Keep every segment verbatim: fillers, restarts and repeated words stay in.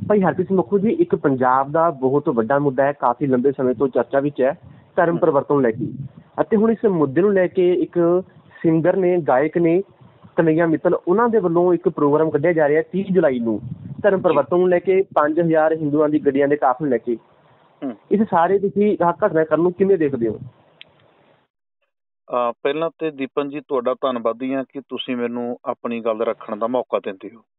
ਭਾਈ ਹਰਪ੍ਰੀਤ ਸਿੰਘ ਮੱਖੂ ਜੀ, ਇੱਕ ਪੰਜਾਬ ਦਾ ਬਹੁਤ ਵੱਡਾ ਮੁੱਦਾ ਹੈ, ਕਾਫੀ ਲੰਬੇ ਸਮੇਂ ਤੋਂ ਚਰਚਾ ਵਿੱਚ ਹੈ, ਧਰਮ ਪਰਿਵਰਤਨ ਨੂੰ ਲੈ ਕੇ। ਅਤੇ ਹੁਣ ਇਸ ਮੁੱਦੇ ਨੂੰ ਲੈ ਕੇ ਇੱਕ ਸਿੰਗਰ ਨੇ, ਗਾਇਕ ਨੇ, ਕਨਈਆ ਮਿੱਤਲ, ਉਹਨਾਂ ਦੇ ਵੱਲੋਂ ਇੱਕ ਪ੍ਰੋਗਰਾਮ ਕੱਢਿਆ ਜਾ ਰਿਹਾ ਤੀਹ ਜੁਲਾਈ ਨੂੰ, ਧਰਮ ਪਰਿਵਰਤਨ ਨੂੰ ਲੈ ਕੇ, ਪੰਜ ਹਜ਼ਾਰ ਹਿੰਦੂਆਂ ਦੀ ਗੱਡੀਆਂ ਦੇ ਕਾਫਲੇ ਨੂੰ ਲੈ ਕੇ। ਇਸ ਸਾਰੇ ਤੁਸੀਂ ਘਟਨਾ ਕਰਨ ਨੂੰ ਕਿਵੇਂ ਦੇਖਦੇ ਹੋ? ਅਹ ਪਹਿਲਾਂ ਤੇ ਦੀਪਨ ਜੀ ਤੁਹਾਡਾ ਧੰਨਵਾਦੀ ਹਾਂ ਕਿ ਤੁਸੀਂ ਮੈਨੂੰ ਆਪਣੀ ਗੱਲ ਰੱਖਣ ਦਾ ਮੌਕਾ ਦਿੰਦੇ ਹੋ।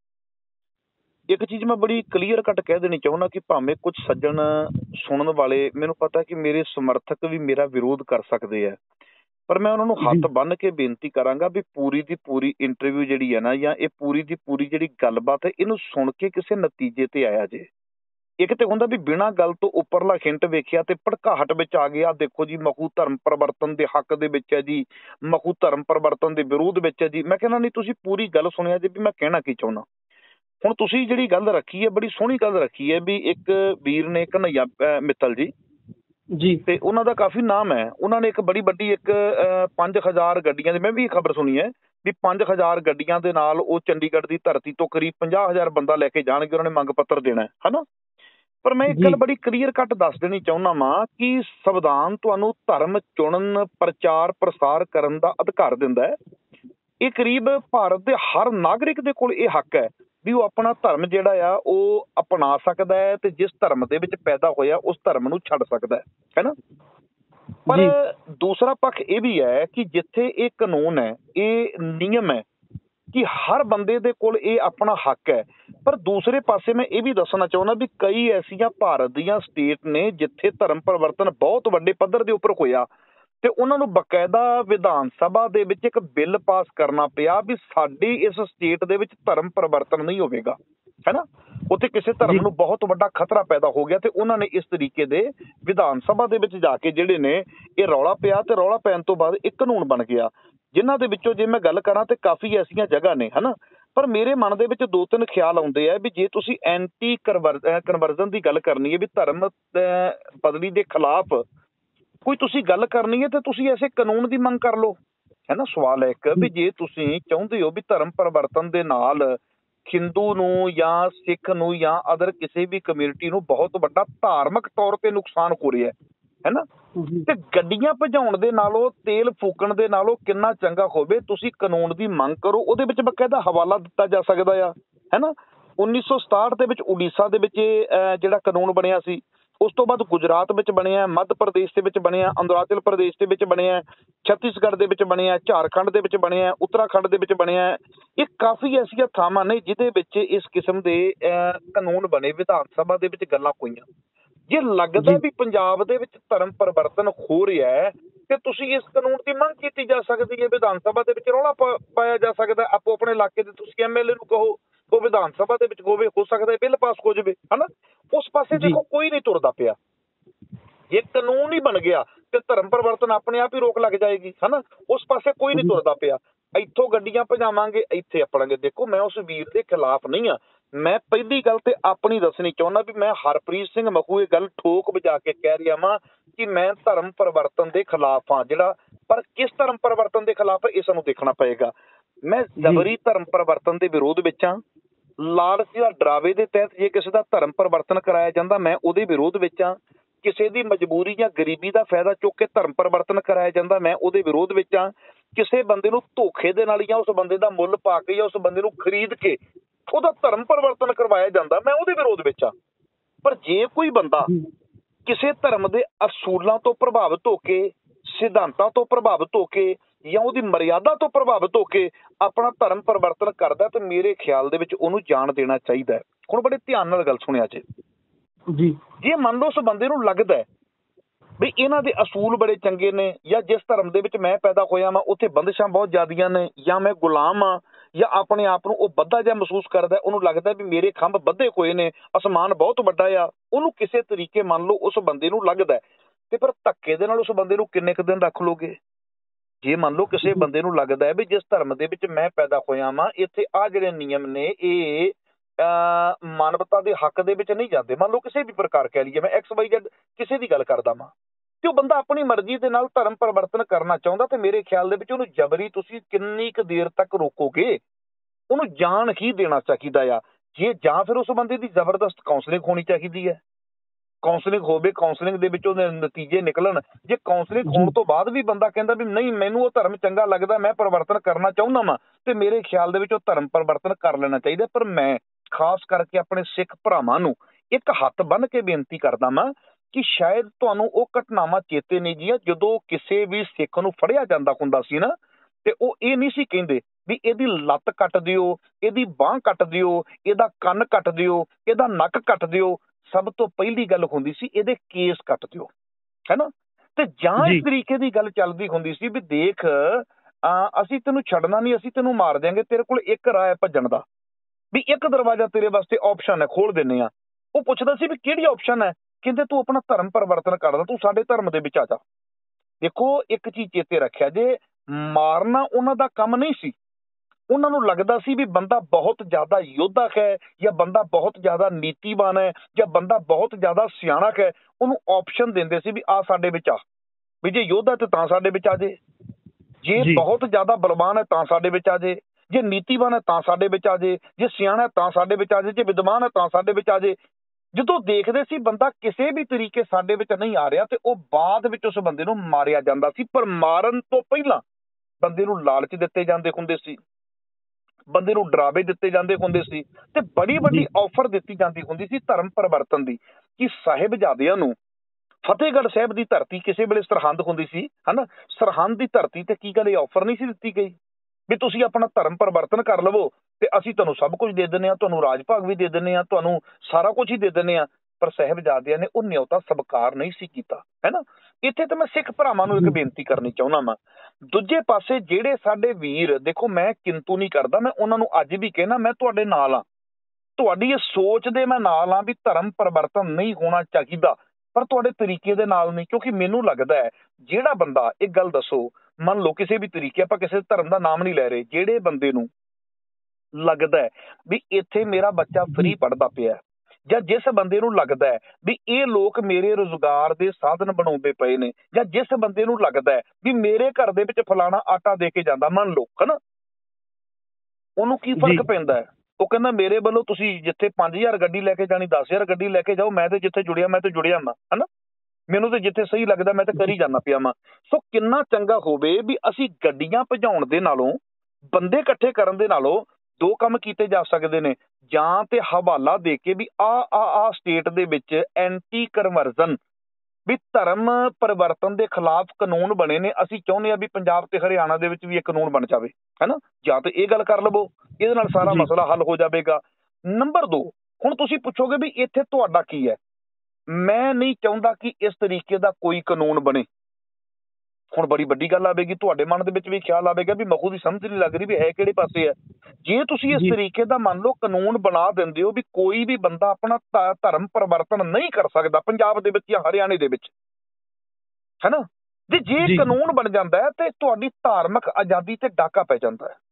ਇੱਕ ਚੀਜ਼ ਮੈਂ ਬੜੀ ਕਲੀਅਰ ਕੱਟ ਕਹਿ ਦੇਣੀ ਚਾਹੁੰਦਾ ਕਿ ਭਾਵੇਂ ਕੁਝ ਸੱਜਣ ਸੁਣਨ ਵਾਲੇ, ਮੈਨੂੰ ਪਤਾ ਕਿ ਮੇਰੇ ਸਮਰਥਕ ਵੀ ਮੇਰਾ ਵਿਰੋਧ ਕਰ ਸਕਦੇ ਆ, ਪਰ ਮੈਂ ਉਹਨਾਂ ਨੂੰ ਹੱਥ ਬੰਨ੍ਹ ਕੇ ਬੇਨਤੀ ਕਰਾਂਗਾ ਵੀ ਪੂਰੀ ਦੀ ਪੂਰੀ ਇੰਟਰਵਿਊ ਜਿਹੜੀ ਹੈ ਨਾ, ਜਾਂ ਇਹ ਪੂਰੀ ਦੀ ਪੂਰੀ ਜਿਹੜੀ ਗੱਲਬਾਤ ਹੈ, ਇਹਨੂੰ ਸੁਣ ਕੇ ਕਿਸੇ ਨਤੀਜੇ ਤੇ ਆਇਆ ਜੇ। ਇੱਕ ਤੇ ਹੁੰਦਾ ਵੀ ਬਿਨਾਂ ਗੱਲ ਤੋਂ ਉੱਪਰਲਾ ਹਿੰਟ ਵੇਖਿਆ ਤੇ ਭੜਕਾਹਟ ਵਿੱਚ ਆ ਗਿਆ, ਦੇਖੋ ਜੀ ਮਖੂ ਧਰਮ ਪਰਿਵਰਤਨ ਦੇ ਹੱਕ ਦੇ ਵਿੱਚ ਹੈ ਜੀ, ਮਖੂ ਧਰਮ ਪਰਿਵਰਤਨ ਦੇ ਵਿਰੋਧ ਵਿੱਚ ਹੈ ਜੀ। ਮੈਂ ਕਹਿੰਦਾ ਨਹੀਂ, ਤੁਸੀਂ ਪੂਰੀ ਗੱਲ ਸੁਣਿਆ ਜੀ ਵੀ ਮੈਂ ਕਹਿਣਾ ਕੀ ਚਾਹੁੰਦਾ। ਹੁਣ ਤੁਸੀਂ ਜਿਹੜੀ ਗੱਲ ਰੱਖੀ ਹੈ, ਬੜੀ ਸੋਹਣੀ ਗੱਲ ਰੱਖੀ ਹੈ ਵੀ ਇੱਕ ਵੀਰ ਨੇ, ਕਨਈਆ ਮਿੱਤਲ ਜੀ ਜੀ, ਤੇ ਉਹਨਾਂ ਦਾ ਕਾਫੀ ਨਾਮ ਹੈ। ਉਹਨਾਂ ਨੇ ਇੱਕ ਬੜੀ ਵੱਡੀ ਇੱਕ ਪੰਜ ਹਜ਼ਾਰ ਗੱਡੀਆਂ ਦੀ, ਮੈਂ ਵੀ ਖਬਰ ਸੁਣੀ ਹੈ ਵੀ ਪੰਜ ਹਜ਼ਾਰ ਗੱਡੀਆਂ ਦੇ ਨਾਲ ਉਹ ਚੰਡੀਗੜ੍ਹ ਦੀ ਧਰਤੀ ਤੋਂ ਕਰੀਬ ਪੰਜਾਹ ਹਜ਼ਾਰ ਬੰਦਾ ਲੈ ਕੇ ਜਾਣਗੇ, ਉਹਨਾਂ ਨੇ ਮੰਗ ਪੱਤਰ ਦੇਣਾ, ਹਨਾ। ਪਰ ਮੈਂ ਇੱਕ ਗੱਲ ਬੜੀ ਕਲੀਅਰ ਕੱਟ ਦੱਸ ਦੇਣੀ ਚਾਹੁੰਦਾ ਵਾਂ ਕਿ ਸੰਵਿਧਾਨ ਤੁਹਾਨੂੰ ਧਰਮ ਚੁਣਨ, ਪ੍ਰਚਾਰ ਪ੍ਰਸਾਰ ਕਰਨ ਦਾ ਅਧਿਕਾਰ ਦਿੰਦਾ ਹੈ। ਇਹ ਕਰੀਬ ਭਾਰਤ ਦੇ ਹਰ ਨਾਗਰਿਕ ਦੇ ਕੋਲ ਇਹ ਹੱਕ ਹੈ ਵੀ ਉਹ ਆਪਣਾ ਧਰਮ ਜਿਹੜਾ ਆ ਉਹ ਅਪਣਾ ਸਕਦਾ ਹੈ ਤੇ ਜਿਸ ਧਰਮ ਦੇ ਵਿੱਚ ਪੈਦਾ ਹੋਇਆ ਉਸ ਧਰਮ ਨੂੰ ਛੱਡ ਸਕਦਾ ਹੈ, ਹੈ ਨਾ। ਪਰ ਦੂਸਰਾ ਪੱਖ ਇਹ ਵੀ ਹੈ ਕਿ ਜਿੱਥੇ ਇਹ ਕਾਨੂੰਨ ਹੈ, ਇਹ ਨਿਯਮ ਹੈ ਕਿ ਹਰ ਬੰਦੇ ਦੇ ਕੋਲ ਇਹ ਆਪਣਾ ਹੱਕ ਹੈ, ਪਰ ਦੂਸਰੇ ਪਾਸੇ ਮੈਂ ਇਹ ਵੀ ਦੱਸਣਾ ਚਾਹੁੰਦਾ ਵੀ ਕਈ ਐਸੀਆਂ ਭਾਰਤ ਦੀਆਂ ਸਟੇਟ ਨੇ ਜਿੱਥੇ ਧਰਮ ਪਰਿਵਰਤਨ ਬਹੁਤ ਵੱਡੇ ਪੱਧਰ ਦੇ ਉੱਪਰ ਹੋਇਆ ਤੇ ਉਹਨਾਂ ਨੂੰ ਬਕਾਇਦਾ ਵਿਧਾਨ ਸਭਾ ਦੇ ਵਿੱਚ ਇੱਕ ਬਿੱਲ ਪਾਸ ਕਰਨਾ ਪਿਆ ਵੀ ਸਾਡੀ ਇਸ ਸਟੇਟ ਦੇ ਵਿੱਚ ਧਰਮ ਪਰਿਵਰਤਨ ਨਹੀਂ ਹੋਵੇਗਾ, ਹੈ ਨਾ। ਉੱਥੇ ਕਿਸੇ ਧਰਮ ਨੂੰ ਬਹੁਤ ਵੱਡਾ ਖਤਰਾ ਪੈਦਾ ਹੋ ਗਿਆ ਤੇ ਉਹਨਾਂ ਨੇ ਇਸ ਤਰੀਕੇ ਦੇ ਵਿਧਾਨ ਸਭਾ ਦੇ ਵਿੱਚ ਜਾ ਕੇ ਜਿਹੜੇ ਨੇ ਇਹ ਰੌਲਾ ਪਿਆ ਤੇ ਰੌਲਾ ਪੈਣ ਤੋਂ ਬਾਅਦ ਇੱਕ ਕਾਨੂੰਨ ਬਣ ਗਿਆ, ਜਿਨ੍ਹਾਂ ਦੇ ਵਿੱਚੋਂ ਜੇ ਮੈਂ ਗੱਲ ਕਰਾਂ ਤੇ ਕਾਫੀ ਐਸੀਆਂ ਜਗ੍ਹਾ ਨੇ, ਹੈ ਨਾ। ਪਰ ਮੇਰੇ ਮਨ ਦੇ ਵਿੱਚ ਦੋ ਤਿੰਨ ਖਿਆਲ ਆਉਂਦੇ ਆ ਵੀ ਜੇ ਤੁਸੀਂ ਐਂਟੀ ਕਨਵਰਜਨ ਦੀ ਗੱਲ ਕਰਨੀ ਹੈ, ਵੀ ਧਰਮ ਬਦਲੀ ਦੇ ਖਿਲਾਫ ਕੋਈ ਤੁਸੀਂ ਗੱਲ ਕਰਨੀ ਹੈ ਤੇ ਤੁਸੀਂ ਐਸੇ ਕਾਨੂੰਨ ਦੀ ਮੰਗ ਕਰ ਲਓ, ਹੈ ਨਾ। ਸਵਾਲ ਹੈ ਇੱਕ ਵੀ ਜੇ ਤੁਸੀਂ ਚਾਹੁੰਦੇ ਹੋ ਵੀ ਧਰਮ ਪਰਿਵਰਤਨ ਦੇ ਨਾਲ ਹਿੰਦੂ ਨੂੰ ਜਾਂ ਸਿੱਖ ਨੂੰ ਜਾਂ ਅਦਰ ਕਿਸੇ ਵੀ ਕਮਿਊਨਿਟੀ ਨੂੰ ਬਹੁਤ ਵੱਡਾ ਧਾਰਮਿਕ ਤੌਰ ਤੇ ਨੁਕਸਾਨ ਹੋ ਰਿਹਾ, ਹੈ ਨਾ, ਤੇ ਗੱਡੀਆਂ ਭਜਾਉਣ ਦੇ ਨਾਲੋਂ, ਤੇਲ ਫੂਕਣ ਦੇ ਨਾਲੋਂ ਕਿੰਨਾ ਚੰਗਾ ਹੋਵੇ ਤੁਸੀਂ ਕਾਨੂੰਨ ਦੀ ਮੰਗ ਕਰੋ। ਉਹਦੇ ਵਿੱਚ ਬਕਾਇਦਾ ਹਵਾਲਾ ਦਿੱਤਾ ਜਾ ਸਕਦਾ ਆ, ਹੈ ਨਾ। ਉੱਨੀ ਸੌ ਸਤਾਹਠ ਦੇ ਵਿੱਚ ਉੜੀਸਾ ਦੇ ਵਿੱਚ ਇਹ ਜਿਹੜਾ ਕਾਨੂੰਨ ਬਣਿਆ ਸੀ, ਉਸ ਤੋਂ ਬਾਅਦ ਗੁਜਰਾਤ ਵਿੱਚ ਬਣਿਆ, ਮੱਧ ਪ੍ਰਦੇਸ਼ ਦੇ ਵਿੱਚ ਬਣਿਆ, ਅਰੁਣਾਚਲ ਪ੍ਰਦੇਸ਼ ਦੇ ਵਿੱਚ ਬਣਿਆ, ਛੱਤੀਸਗੜ੍ਹ ਦੇ ਵਿੱਚ ਬਣਿਆ, ਝਾਰਖੰਡ ਦੇ ਵਿੱਚ ਬਣਿਆ, ਉੱਤਰਾਖੰਡ ਦੇ ਵਿੱਚ ਬਣਿਆ। ਇਹ ਕਾਫੀ ਐਸੀਆਂ ਥਾਵਾਂ ਨੇ ਜਿਹਦੇ ਵਿੱਚ ਇਸ ਕਿਸਮ ਦੇ ਕਾਨੂੰਨ ਬਣੇ, ਵਿਧਾਨ ਸਭਾ ਦੇ ਵਿੱਚ ਗੱਲਾਂ ਹੋਈਆਂ। ਜੇ ਲੱਗਦਾ ਵੀ ਪੰਜਾਬ ਦੇ ਵਿੱਚ ਧਰਮ ਪਰਿਵਰਤਨ ਹੋ ਰਿਹਾ ਹੈ ਤੇ ਤੁਸੀਂ ਇਸ ਕਾਨੂੰਨ ਦੀ ਮੰਗ ਕੀਤੀ ਜਾ ਸਕਦੀ ਹੈ, ਵਿਧਾਨ ਸਭਾ ਦੇ ਵਿੱਚ ਰੌਲਾ ਪਾਇਆ ਜਾ ਸਕਦਾ, ਆਪੋ ਆਪਣੇ ਇਲਾਕੇ ਦੇ ਤੁਸੀਂ ਐਮ ਐਲ ਏ ਨੂੰ ਕਹੋ, ਉਹ ਵਿਧਾਨ ਸਭਾ ਦੇ ਵਿੱਚ ਹੋਵੇ, ਹੋ ਸਕਦਾ ਬਿੱਲ ਪਾਸ ਹੋ ਜਾਵੇ, ਹਨਾ। ਉਸ ਪਾਸੇ ਦੇਖੋ ਕੋਈ ਨਹੀਂ ਤੁਰਦਾ ਪਿਆ। ਜੇ ਕਾਨੂੰਨ ਹੀ ਬਣ ਗਿਆ ਤੇ ਧਰਮ ਪਰਿਵਰਤਨ ਆਪਣੇ ਆਪ ਹੀ ਰੋਕ ਲੱਗ ਜਾਏਗੀ, ਹਨਾ। ਉਸ ਪਾਸੇ ਕੋਈ ਨਹੀਂ ਤੁਰਦਾ ਪਿਆ। ਇੱਥੋਂ ਗੱਡੀਆਂ ਭਜਾਵਾਂਗੇ, ਇੱਥੇ ਆਪਣਾਂਗੇ। ਦੇਖੋ ਮੈਂ ਉਸ ਵੀਰ ਦੇ ਖਿਲਾਫ ਨਹੀਂ ਹਾਂ, ਮੈਂ ਪਹਿਲੀ ਗੱਲ ਤੇ ਆਪਣੀ ਦੱਸਣੀ ਚਾਹੁੰਦਾ ਵੀ ਮੈਂ ਹਰਪ੍ਰੀਤ ਸਿੰਘ ਮਖੂ ਇਹ ਗੱਲ ਠੋਕ ਵਜਾ ਕੇ ਕਹਿ ਰਿਹਾ ਵਾਂ ਕਿ ਮੈਂ ਧਰਮ ਪਰਿਵਰਤਨ ਦੇ ਖਿਲਾਫ ਹਾਂ ਜਿਹੜਾ, ਪਰ ਕਿਸ ਧਰਮ ਪਰਿਵਰਤਨ ਦੇ ਖਿਲਾਫ ਇਸ ਨੂੰ ਦੇਖਣਾ ਪਏਗਾ। ਮੈਂ ਜ਼ਬਰੀ ਧਰਮ ਪਰਿਵਰਤਨ ਦੇ ਵਿਰੋਧ ਵਿੱਚ ਹਾਂ। ਲਾਲਚ ਜਾਂ ਡਰਾਵੇ ਦੇ ਤਹਿਤ ਜੇ ਕਿਸੇ ਦਾ ਧਰਮ ਪਰਿਵਰਤਨ ਕਰਾਇਆ ਜਾਂਦਾ, ਮੈਂ ਉਹਦੇ ਵਿਰੋਧ ਵਿੱਚ ਹਾਂ। ਕਿਸੇ ਦੀ ਮਜਬੂਰੀ ਜਾਂ ਗਰੀਬੀ ਦਾ ਫਾਇਦਾ ਚੁੱਕ ਕੇ ਧਰਮ ਪਰਿਵਰਤਨ ਕਰਾਇਆ ਜਾਂਦਾ, ਮੈਂ ਉਹਦੇ ਵਿਰੋਧ ਵਿੱਚ ਹਾਂ। ਕਿਸੇ ਬੰਦੇ ਨੂੰ ਧੋਖੇ ਦੇ ਨਾਲ ਜਾਂ ਉਸ ਬੰਦੇ ਦਾ ਮੁੱਲ ਪਾ ਕੇ ਜਾਂ ਉਸ ਬੰਦੇ ਨੂੰ ਖਰੀਦ ਕੇ ਉਹਦਾ ਧਰਮ ਪਰਿਵਰਤਨ ਕਰਵਾਇਆ ਜਾਂਦਾ, ਮੈਂ ਉਹਦੇ ਵਿਰੋਧ ਵਿੱਚ ਹਾਂ। ਪਰ ਜੇ ਕੋਈ ਬੰਦਾ ਕਿਸੇ ਧਰਮ ਦੇ ਅਸੂਲਾਂ ਤੋਂ ਪ੍ਰਭਾਵਿਤ ਹੋ ਕੇ, ਸਿਧਾਂਤਾਂ ਤੋਂ ਪ੍ਰਭਾਵਿਤ ਹੋ ਕੇ ਜਾਂ ਉਹਦੀ ਮਰਿਆਦਾ ਤੋਂ ਪ੍ਰਭਾਵਿਤ ਹੋ ਕੇ ਆਪਣਾ ਧਰਮ ਪਰਿਵਰਤਨ ਕਰਦਾ ਤੇ ਮੇਰੇ ਖਿਆਲ ਦੇ ਵਿੱਚ ਉਹਨੂੰ ਜਾਣ ਦੇਣਾ ਚਾਹੀਦਾ ਹੈ। ਹੁਣ ਬੜੇ ਧਿਆਨ ਨਾਲ ਗੱਲ ਸੁਣਿਆ ਜੇ ਜੀ। ਜੇ ਮੰਨ ਲਓ ਉਸ ਬੰਦੇ ਨੂੰ ਲੱਗਦਾ ਹੈ ਵੀ ਇਹਨਾਂ ਦੇ ਅਸੂਲ ਬੜੇ ਚੰਗੇ ਨੇ, ਜਾਂ ਜਿਸ ਧਰਮ ਦੇ ਵਿੱਚ ਮੈਂ ਪੈਦਾ ਹੋਇਆ ਵਾਂ ਉੱਥੇ ਬੰਦਿਸ਼ਾਂ ਬਹੁਤ ਜ਼ਿਆਦੀਆਂ ਨੇ, ਜਾਂ ਮੈਂ ਗੁਲਾਮ ਹਾਂ, ਜਾਂ ਆਪਣੇ ਆਪ ਨੂੰ ਉਹ ਬੱਧਾ ਜਿਹਾ ਮਹਿਸੂਸ ਕਰਦਾ, ਉਹਨੂੰ ਲੱਗਦਾ ਵੀ ਮੇਰੇ ਖੰਭ ਬੱਧੇ ਹੋਏ ਨੇ, ਅਸਮਾਨ ਬਹੁਤ ਵੱਡਾ ਆ, ਉਹਨੂੰ ਕਿਸੇ ਤਰੀਕੇ ਮੰਨ ਲਓ ਉਸ ਬੰਦੇ ਨੂੰ ਲੱਗਦਾ, ਤੇ ਫਿਰ ਧੱਕੇ ਦੇ ਨਾਲ ਉਸ ਬੰਦੇ ਨੂੰ ਕਿੰਨੇ ਕੁ ਦਿਨ ਰੱਖ ਲਓਗੇ? ਜੇ ਮੰਨ ਲਓ ਕਿਸੇ ਬੰਦੇ ਨੂੰ ਲੱਗਦਾ ਹੈ ਵੀ ਜਿਸ ਧਰਮ ਦੇ ਵਿੱਚ ਮੈਂ ਪੈਦਾ ਹੋਇਆ ਵਾਂ ਇੱਥੇ ਆਹ ਜਿਹੜੇ ਨਿਯਮ ਨੇ ਇਹ ਮਾਨਵਤਾ ਦੇ ਹੱਕ ਦੇ ਵਿੱਚ ਨਹੀਂ ਜਾਂਦੇ, ਮੰਨ ਲਓ ਕਿਸੇ ਵੀ ਪ੍ਰਕਾਰ ਕਹਿ ਲਈਏ, ਮੈਂ ਐਕਸ ਵਾਈ ਜ਼ੈਡ ਕਿਸੇ ਦੀ ਗੱਲ ਕਰਦਾ ਵਾਂ, ਤੇ ਉਹ ਬੰਦਾ ਆਪਣੀ ਮਰਜ਼ੀ ਦੇ ਨਾਲ ਧਰਮ ਪਰਿਵਰਤਨ ਕਰਨਾ ਚਾਹੁੰਦਾ, ਤੇ ਮੇਰੇ ਖਿਆਲ ਦੇ ਵਿੱਚ ਉਹਨੂੰ ਜਬਰੀ ਤੁਸੀਂ ਕਿੰਨੀ ਕੁ ਦੇਰ ਤੱਕ ਰੋਕੋਗੇ? ਉਹਨੂੰ ਜਾਣ ਹੀ ਦੇਣਾ ਚਾਹੀਦਾ ਆ। ਜੇ ਜਾਂ ਫਿਰ ਉਸ ਬੰਦੇ ਦੀ ਜ਼ਬਰਦਸਤ ਕਾਉਂਸਲਿੰਗ ਹੋਣੀ ਚਾਹੀਦੀ ਹੈ, ਕਾਉਂਸਲਿੰਗ ਹੋਵੇ, ਕਾਉਂਸਲਿੰਗ ਦੇ ਵਿੱਚ ਉਹਦੇ ਨਤੀਜੇ ਨਿਕਲਣ। ਜੇ ਕਾਉਂਸਲਿੰਗ ਜੀ ਹੋਣ ਤੋਂ ਬਾਅਦ ਵੀ ਬੰਦਾ ਕਹਿੰਦਾ ਵੀ ਨਹੀਂ ਮੈਨੂੰ ਉਹ ਧਰਮ ਚੰਗਾ ਲੱਗਦਾ, ਮੈਂ ਪਰਿਵਰਤਨ ਕਰਨਾ ਚਾਹੁੰਦਾ ਵਾਂ, ਤੇ ਮੇਰੇ ਖਿਆਲ ਦੇ ਵਿੱਚ ਉਹ ਧਰਮ ਪਰਿਵਰਤਨ ਕਰ ਲੈਣਾ ਚਾਹੀਦਾ। ਪਰ ਮੈਂ ਖਾਸ ਕਰਕੇ ਆਪਣੇ ਸਿੱਖ ਭਰਾਵਾਂ ਨੂੰ ਇੱਕ ਹੱਥ ਬੰਨ੍ਹ ਕੇ ਬੇਨਤੀ ਕਰਦਾ ਵਾਂ ਕਿ ਸ਼ਾਇਦ ਤੁਹਾਨੂੰ ਉਹ ਘਟਨਾਵਾਂ ਚੇਤੇ ਨਹੀਂ ਗਈਆਂ ਜਦੋਂ ਕਿਸੇ ਵੀ ਸਿੱਖ ਨੂੰ ਫੜਿਆ ਜਾਂਦਾ ਹੁੰਦਾ ਸੀ ਨਾ, ਤੇ ਉਹ ਇਹ ਨਹੀਂ ਸੀ ਕਹਿੰਦੇ ਵੀ ਇਹਦੀ ਲੱਤ ਕੱਟ ਦਿਓ, ਇਹਦੀ ਬਾਂਹ ਕੱਟ ਦਿਓ, ਇਹਦਾ ਕੰਨ ਕੱਟ ਦਿਓ, ਇਹਦਾ ਨੱਕ ਕੱਟ ਦਿਓ। ਸਭ ਤੋਂ ਪਹਿਲੀ ਗੱਲ ਹੁੰਦੀ ਸੀ ਇਹਦੇ ਕੇਸ ਕੱਟ ਦਿਓ, ਹੈ ਨਾ। ਤੇ ਜਾਂ ਜੀ ਇਸ ਤਰੀਕੇ ਦੀ ਗੱਲ ਚੱਲਦੀ ਹੁੰਦੀ ਸੀ ਵੀ ਦੇਖ ਅਹ ਅਸੀਂ ਤੈਨੂੰ ਛੱਡਣਾ ਨਹੀਂ, ਅਸੀਂ ਤੈਨੂੰ ਮਾਰ ਦਿਆਂਗੇ, ਤੇਰੇ ਕੋਲ ਇੱਕ ਰਾਹ ਹੈ ਭੱਜਣ ਦਾ, ਵੀ ਇੱਕ ਦਰਵਾਜ਼ਾ ਤੇਰੇ ਵਾਸਤੇ ਆਪਸ਼ਨ ਹੈ, ਖੋਲ ਦਿੰਦੇ ਆ। ਉਹ ਪੁੱਛਦਾ ਸੀ ਵੀ ਕਿਹੜੀ ਆਪਸ਼ਨ ਹੈ? ਕਹਿੰਦੇ ਤੂੰ ਆਪਣਾ ਧਰਮ ਪਰਿਵਰਤਨ ਕਰ ਲੈ, ਤੂੰ ਸਾਡੇ ਧਰਮ ਦੇ ਵਿੱਚ ਆ ਜਾ। ਦੇਖੋ ਇੱਕ ਚੀਜ਼ ਚੇਤੇ ਰੱਖਿਆ ਜੇ, ਮਾਰਨਾ ਉਹਨਾਂ ਦਾ ਕੰਮ ਨਹੀਂ ਸੀ। ਉਹਨਾਂ ਨੂੰ ਲੱਗਦਾ ਸੀ ਵੀ ਬੰਦਾ ਬਹੁਤ ਜ਼ਿਆਦਾ ਯੋਧਾ ਹੈ, ਜਾਂ ਬੰਦਾ ਬਹੁਤ ਜ਼ਿਆਦਾ ਨੀਤੀਵਾਨ ਹੈ, ਜਾਂ ਬੰਦਾ ਬਹੁਤ ਜ਼ਿਆਦਾ ਸਿਆਣਕ ਹੈ। ਉਹਨੂੰ ਆਪਸ਼ਨ ਦਿੰਦੇ ਸੀ ਵੀ ਆ ਸਾਡੇ ਵਿੱਚ ਆ, ਵੀ ਜੇ ਯੋਧਾ ਤੇ ਤਾਂ ਸਾਡੇ ਵਿੱਚ ਆ ਜੇ, ਜੇ ਜੀ ਬਹੁਤ ਜ਼ਿਆਦਾ ਬਲਵਾਨ ਹੈ ਤਾਂ ਸਾਡੇ ਵਿੱਚ ਆ ਜੇ, ਜੇ ਨੀਤੀਵਾਨ ਹੈ ਤਾਂ ਸਾਡੇ ਵਿੱਚ ਆ ਜੇ, ਜੇ ਸਿਆਣਾ ਹੈ ਤਾਂ ਸਾਡੇ ਵਿੱਚ ਆ ਜੇ, ਜੇ ਵਿਦਵਾਨ ਹੈ ਤਾਂ ਸਾਡੇ ਵਿੱਚ ਆ ਜੇ। ਜਦੋਂ ਦੇਖਦੇ ਸੀ ਬੰਦਾ ਕਿਸੇ ਵੀ ਤਰੀਕੇ ਸਾਡੇ ਵਿੱਚ ਨਹੀਂ ਆ ਰਿਹਾ, ਤੇ ਉਹ ਬਾਅਦ ਵਿੱਚ ਉਸ ਬੰਦੇ ਨੂੰ ਮਾਰਿਆ ਜਾਂਦਾ ਸੀ। ਪਰ ਮਾਰਨ ਤੋਂ ਪਹਿਲਾਂ ਬੰਦੇ ਨੂੰ ਲਾਲਚ ਦਿੱਤੇ ਜਾਂਦੇ ਹੁੰਦੇ ਸੀ, ਬੰਦੇ ਨੂੰ ਡਰਾਵੇ ਦਿੱਤੇ ਜਾਂਦੇ ਹੁੰਦੇ ਸੀ, ਤੇ ਬੜੀ ਵੱਡੀ ਆਫਰ ਦਿੱਤੀ ਜਾਂਦੀ ਹੁੰਦੀ ਸੀ ਧਰਮ ਪਰਿਵਰਤਨ ਦੀ, ਕਿ ਸਾਹਿਬਜ਼ਾਦਿਆਂ ਨੂੰ ਫਤਿਹਗੜ੍ਹ ਸਾਹਿਬ ਦੀ ਧਰਤੀ ਕਿਸੇ ਵੇਲੇ ਸਰਹੰਦ ਹੁੰਦੀ ਸੀ, ਹਨਾ, ਸਰਹੰਦ ਦੀ ਧਰਤੀ ਤੇ ਕੀ ਗੱਲ ਇਹ ਆਫਰ ਨਹੀਂ ਸੀ ਦਿੱਤੀ ਗਈ ਵੀ ਤੁਸੀਂ ਆਪਣਾ ਧਰਮ ਪਰਿਵਰਤਨ ਕਰ ਲਵੋ ਤੇ ਅਸੀਂ ਤੁਹਾਨੂੰ ਸਭ ਕੁਝ ਦੇ ਦਿੰਦੇ ਹਾਂ, ਤੁਹਾਨੂੰ ਰਾਜ ਭਾਗ ਵੀ ਦੇ ਦਿੰਦੇ ਹਾਂ, ਤੁਹਾਨੂੰ ਸਾਰਾ ਕੁਝ ਹੀ ਦੇ ਦਿੰਦੇ ਹਾਂ। ਪਰ ਸਾਹਿਬਜ਼ਾਦਿਆਂ ਨੇ ਉਹ ਨਿਉਤਾ ਸਵੀਕਾਰ ਨਹੀਂ ਸੀ ਕੀਤਾ, ਹੈ ਨਾ। ਇੱਥੇ ਤਾਂ ਮੈਂ ਸਿੱਖ ਭਰਾਵਾਂ ਨੂੰ ਇੱਕ ਬੇਨਤੀ ਕਰਨੀ ਚਾਹੁੰਦਾ ਵਾਂ। ਦੂਜੇ ਪਾਸੇ ਜਿਹੜੇ ਸਾਡੇ ਵੀਰ, ਦੇਖੋ ਮੈਂ ਕਿੰਤੂ ਨਹੀਂ ਕਰਦਾ, ਮੈਂ ਉਹਨਾਂ ਨੂੰ ਅੱਜ ਵੀ ਕਹਿਣਾ ਮੈਂ ਤੁਹਾਡੇ ਨਾਲ ਆ, ਤੁਹਾਡੀ ਇਹ ਸੋਚ ਦੇ ਮੈਂ ਨਾਲ ਆ ਵੀ ਧਰਮ ਪਰਿਵਰਤਨ ਨਹੀਂ ਹੋਣਾ ਚਾਹੀਦਾ, ਪਰ ਤੁਹਾਡੇ ਤਰੀਕੇ ਦੇ ਨਾਲ ਨਹੀਂ। ਕਿਉਂਕਿ ਮੈਨੂੰ ਲੱਗਦਾ ਹੈ ਜਿਹੜਾ ਬੰਦਾ, ਇੱਕ ਗੱਲ ਦੱਸੋ, ਮੰਨ ਲਓ ਕਿਸੇ ਵੀ ਤਰੀਕੇ, ਆਪਾਂ ਕਿਸੇ ਧਰਮ ਦਾ ਨਾਮ ਨਹੀਂ ਲੈ ਰਹੇ, ਜਿਹੜੇ ਬੰਦੇ ਨੂੰ ਲੱਗਦਾ ਹੈ ਵੀ ਇੱਥੇ ਮੇਰਾ ਬੱਚਾ ਫ੍ਰੀ ਪੜ੍ਹਦਾ ਪਿਆ, ਜਾਂ ਜਿਸ ਬੰਦੇ ਨੂੰ ਲੱਗਦਾ ਹੈ ਵੀ ਇਹ ਲੋਕ ਮੇਰੇ ਰੁਜ਼ਗਾਰ ਦੇ ਸਾਧਨ ਬਣਾਉਂਦੇ ਪਏ ਨੇ, ਜਾਂ ਜਿਸ ਬੰਦੇ ਨੂੰ ਲੱਗਦਾ ਹੈ ਵੀ ਮੇਰੇ ਘਰ ਦੇ ਵਿੱਚ ਫਲਾਣਾ ਆਟਾ ਦੇ ਕੇ ਜਾਂਦਾ, ਮੰਨ ਲਓ, ਹਨਾ, ਉਹਨੂੰ ਕੀ ਫਰਕ ਪੈਂਦਾ ਹੈ? ਉਹ ਕਹਿੰਦਾ ਮੇਰੇ ਵੱਲੋਂ ਤੁਸੀਂ ਜਿੱਥੇ ਪੰਜ ਹਜ਼ਾਰ ਗੱਡੀ ਲੈ ਕੇ ਜਾਣੀ, ਦਸ ਹਜ਼ਾਰ ਗੱਡੀ ਲੈ ਕੇ ਜਾਓ, ਮੈਂ ਤੇ ਜਿੱਥੇ ਜੁੜਿਆ ਮੈਂ ਤੇ ਜੁੜਿਆ ਮੈਂ, ਹਨਾ, ਮੈਨੂੰ ਤੇ ਜਿੱਥੇ ਸਹੀ ਲੱਗਦਾ ਮੈਂ ਤੇ ਕਰੀ ਜਾਂਦਾ ਪਿਆ ਵਾਂ। ਸੋ ਕਿੰਨਾ ਚੰਗਾ ਹੋਵੇ ਵੀ ਅਸੀਂ ਗੱਡੀਆਂ ਭਜਾਉਣ ਦੇ ਨਾਲੋਂ, ਬੰਦੇ ਇਕੱਠੇ ਕਰਨ ਦੇ ਨਾਲੋਂ ਦੋ ਕੰਮ ਕੀਤੇ ਜਾ ਸਕਦੇ ਨੇ। ਜਾਂ ਤੇ ਹਵਾਲਾ ਦੇ ਕੇ ਵੀ ਆ ਆ ਆ ਸਟੇਟ ਦੇ ਵਿੱਚ ਐਂਟੀ ਕਨਵਰਜ਼ਨ, ਵੀ ਧਰਮ ਪਰਿਵਰਤਨ ਦੇ ਖਿਲਾਫ ਕਾਨੂੰਨ ਬਣੇ ਨੇ, ਅਸੀਂ ਚਾਹੁੰਦੇ ਹਾਂ ਵੀ ਪੰਜਾਬ ਤੇ ਹਰਿਆਣਾ ਦੇ ਵਿੱਚ ਵੀ ਇਹ ਕਾਨੂੰਨ ਬਣ ਜਾਵੇ, ਹੈ ਨਾ। ਜਾਂ ਤੇ ਇਹ ਗੱਲ ਕਰ ਲਵੋ, ਇਹਦੇ ਨਾਲ ਸਾਰਾ ਮਸਲਾ ਹੱਲ ਹੋ ਜਾਵੇਗਾ। ਨੰਬਰ ਦੋ, ਹੁਣ ਤੁਸੀਂ ਪੁੱਛੋਗੇ ਵੀ ਇੱਥੇ ਤੁਹਾਡਾ ਕੀ ਹੈ। ਮੈਂ ਨਹੀਂ ਚਾਹੁੰਦਾ ਕਿ ਇਸ ਤਰੀਕੇ ਦਾ ਕੋਈ ਕਾਨੂੰਨ ਬਣੇ। ਹੁਣ ਬੜੀ ਵੱਡੀ ਗੱਲ ਆਵੇਗੀ, ਤੁਹਾਡੇ ਮਨ ਦੇ ਵਿੱਚ ਵੀ ਖਿਆਲ ਆਵੇਗਾ ਵੀ ਮਖੂ ਦੀ ਸਮਝ ਨਹੀਂ ਲੱਗ ਰਹੀ ਵੀ ਹੈ ਕਿਹੜੇ ਪਾਸੇ ਹੈ। ਜੇ ਤੁਸੀਂ ਇਸ ਤਰੀਕੇ ਦਾ ਮੰਨ ਲਓ ਕਾਨੂੰਨ ਬਣਾ ਦਿੰਦੇ ਹੋ ਵੀ ਕੋਈ ਵੀ ਬੰਦਾ ਆਪਣਾ ਧਰਮ ਪਰਿਵਰਤਨ ਨਹੀਂ ਕਰ ਸਕਦਾ ਪੰਜਾਬ ਦੇ ਵਿੱਚ ਜਾਂ ਹਰਿਆਣੇ ਦੇ ਵਿੱਚ, ਹੈ ਨਾ, ਤੇ ਜੇ ਕਾਨੂੰਨ ਬਣ ਜਾਂਦਾ ਹੈ ਤੇ ਤੁਹਾਡੀ ਧਾਰਮਿਕ ਆਜ਼ਾਦੀ ਤੇ ਡਾਕਾ ਪੈ ਜਾਂਦਾ ਹੈ,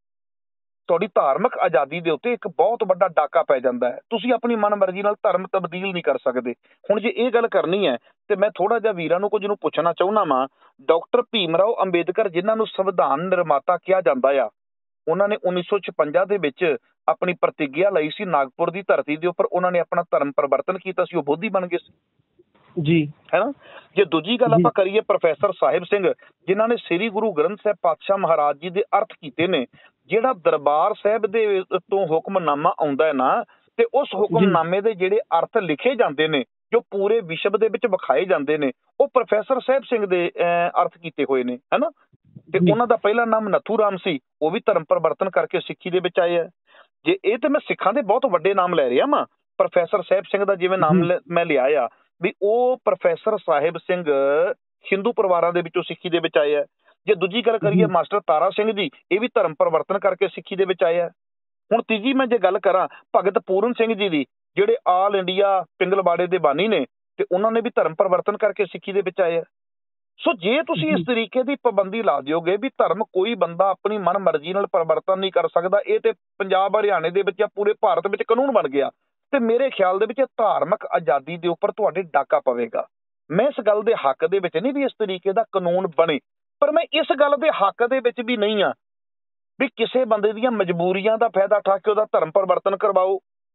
ਤੁਹਾਡੀ ਧਾਰਮਿਕ ਆਜ਼ਾਦੀ ਦੇ ਉੱਤੇ ਇੱਕ ਬਹੁਤ ਵੱਡਾ ਡਾਕਾ ਪੈ ਜਾਂਦਾ ਹੈ। ਤੁਸੀਂ ਆਪਣੀ ਮਨਮਰਜ਼ੀ ਨਾਲ ਧਰਮ ਤਬਦੀਲ ਨਹੀਂ ਕਰ ਸਕਦੇ। ਹੁਣ ਜੇ ਇਹ ਗੱਲ ਕਰਨੀ ਹੈ ਤੇ ਮੈਂ ਥੋੜਾ ਜਿਹਾ ਵੀਰਾਂ ਨੂੰ ਕੁਝ ਨੂੰ ਪੁੱਛਣਾ ਚਾਹੁੰਦਾ ਵਾਂ। ਡਾਕਟਰ ਭੀਮ ਰਾਓ ਅੰਬੇਦਕਰ, ਜਿਨ੍ਹਾਂ ਨੂੰ ਸੰਵਿਧਾਨ ਨਿਰਮਾਤਾ ਕਿਹਾ ਜਾਂਦਾ ਆ, ਉਹਨਾਂ ਨੇ ਉੱਨੀ ਸੌ ਛਪੰਜਾ ਦੇ ਵਿੱਚ ਆਪਣੀ ਪ੍ਰਤਿੱਗਿਆ ਲਈ ਸੀ ਨਾਗਪੁਰ ਦੀ ਧਰਤੀ ਦੇ ਉੱਪਰ। ਉਹਨਾਂ ਨੇ ਆਪਣਾ ਧਰਮ ਪਰਿਵਰਤਨ ਕੀਤਾ ਸੀ, ਉਹ ਬੋਧੀ ਬਣ ਗਏ ਸੀ ਜੀ, ਹੈ ਨਾ। ਜੇ ਦੂਜੀ ਗੱਲ ਆਪਾਂ ਕਰੀਏ, ਪ੍ਰੋਫੈਸਰ ਸਾਹਿਬ ਸਿੰਘ, ਜਿਨ੍ਹਾਂ ਨੇ ਸ੍ਰੀ ਗੁਰੂ ਗ੍ਰੰਥ ਸਾਹਿਬ ਪਾਤਸ਼ਾਹ ਮਹਾਰਾਜ ਜੀ ਦੇ ਅਰਥ ਕੀਤੇ ਨੇ। ਜਿਹੜਾ ਦਰਬਾਰ ਸਾਹਿਬ ਦੇ ਤੋਂ ਹੁਕਮਨਾਮਾ ਆਉਂਦਾ ਹੈ ਨਾ, ਤੇ ਉਸ ਹੁਕਮਨਾਮੇ ਦੇ ਜਿਹੜੇ ਅਰਥ ਲਿਖੇ ਜਾਂਦੇ ਨੇ, ਜੋ ਪੂਰੇ ਵਿਸ਼ਵ ਦੇ ਵਿੱਚ ਵਿਖਾਏ ਜਾਂਦੇ ਨੇ, ਉਹ ਪ੍ਰੋਫੈਸਰ ਸਾਹਿਬ ਸਿੰਘ ਦੇ ਅਰਥ ਕੀਤੇ ਹੋਏ ਨੇ, ਹੈ ਨਾ। ਤੇ ਉਹਨਾਂ ਦਾ ਪਹਿਲਾ ਨਾਮ ਨੱਥੂ ਰਾਮ ਸੀ, ਉਹ ਵੀ ਧਰਮ ਪਰਿਵਰਤਨ ਕਰਕੇ ਸਿੱਖੀ ਦੇ ਵਿੱਚ ਆਏ ਆ। ਜੇ ਇਹ ਤੇ ਮੈਂ ਸਿੱਖਾਂ ਦੇ ਬਹੁਤ ਵੱਡੇ ਨਾਮ ਲੈ ਰਿਹਾ ਵਾਂ, ਪ੍ਰੋਫੈਸਰ ਸਾਹਿਬ ਸਿੰਘ ਦਾ ਜਿਵੇਂ ਨਾਮ ਮੈਂ ਲਿਆ ਆ, ਵੀ ਉਹ ਪ੍ਰੋਫੈਸਰ ਸਾਹਿਬ ਸਿੰਘ ਹਿੰਦੂ ਪਰਿਵਾਰਾਂ ਦੇ ਵਿੱਚੋਂ ਸਿੱਖੀ ਦੇ ਵਿੱਚ ਆਏ ਆ। ਜੇ ਦੂਜੀ ਗੱਲ ਕਰੀਏ ਮਾਸਟਰ ਤਾਰਾ ਸਿੰਘ ਜੀ, ਇਹ ਵੀ ਧਰਮ ਪਰਿਵਰਤਨ ਕਰਕੇ ਸਿੱਖੀ ਦੇ ਵਿੱਚ ਆਏ ਆ। ਹੁਣ ਤੀਜੀ ਮੈਂ ਜੇ ਗੱਲ ਕਰਾਂ ਭਗਤ ਪੂਰਨ ਸਿੰਘ ਜੀ ਦੀ, ਜਿਹੜੇ ਆਲ ਇੰਡੀਆ ਪਿੰਗਲਵਾੜੇ ਦੇ ਬਾਨੀ ਨੇ, ਤੇ ਉਹਨਾਂ ਨੇ ਵੀ ਧਰਮ ਪਰਿਵਰਤਨ ਕਰਕੇ ਸਿੱਖੀ ਦੇ ਵਿੱਚ ਆਏ ਆ। ਸੋ ਜੇ ਤੁਸੀਂ ਇਸ ਤਰੀਕੇ ਦੀ ਪਾਬੰਦੀ ਲਾ ਦਿਓਗੇ ਵੀ ਧਰਮ ਕੋਈ ਬੰਦਾ ਆਪਣੀ ਮਨ ਮਰਜ਼ੀ ਨਾਲ ਪਰਿਵਰਤਨ ਨਹੀਂ ਕਰ ਸਕਦਾ, ਇਹ ਤੇ ਪੰਜਾਬ ਹਰਿਆਣੇ ਦੇ ਵਿੱਚ ਜਾਂ ਪੂਰੇ ਭਾਰਤ ਵਿੱਚ ਕਾਨੂੰਨ ਬਣ ਗਿਆ, ਤੇ ਮੇਰੇ ਖਿਆਲ ਦੇ ਵਿੱਚ ਧਾਰਮਿਕ ਆਜ਼ਾਦੀ ਦੇ ਉੱਪਰ ਤੁਹਾਡੇ ਡਾਕਾ ਪਵੇਗਾ। ਮੈਂ ਇਸ ਗੱਲ ਦੇ ਹੱਕ ਦੇ ਵਿੱਚ ਨਹੀਂ ਵੀ ਇਸ ਤਰੀਕੇ ਦਾ ਕਾਨੂੰਨ ਬਣੇ, ਪਰ ਮੈਂ ਇਸ ਗੱਲ ਦੇ ਹੱਕ ਦੇ ਵਿੱਚ ਵੀ ਨਹੀਂ ਆ ਵੀ ਕਿਸੇ ਬੰਦੇ ਦੀਆਂ ਮਜਬੂਰੀਆਂ ਦਾ ਫਾਇਦਾ ਉਠਾ ਕੇ ਉਹਦਾ ਧਰਮ ਪਰਿਵਰਤਨ ਕਰਵਾਓ।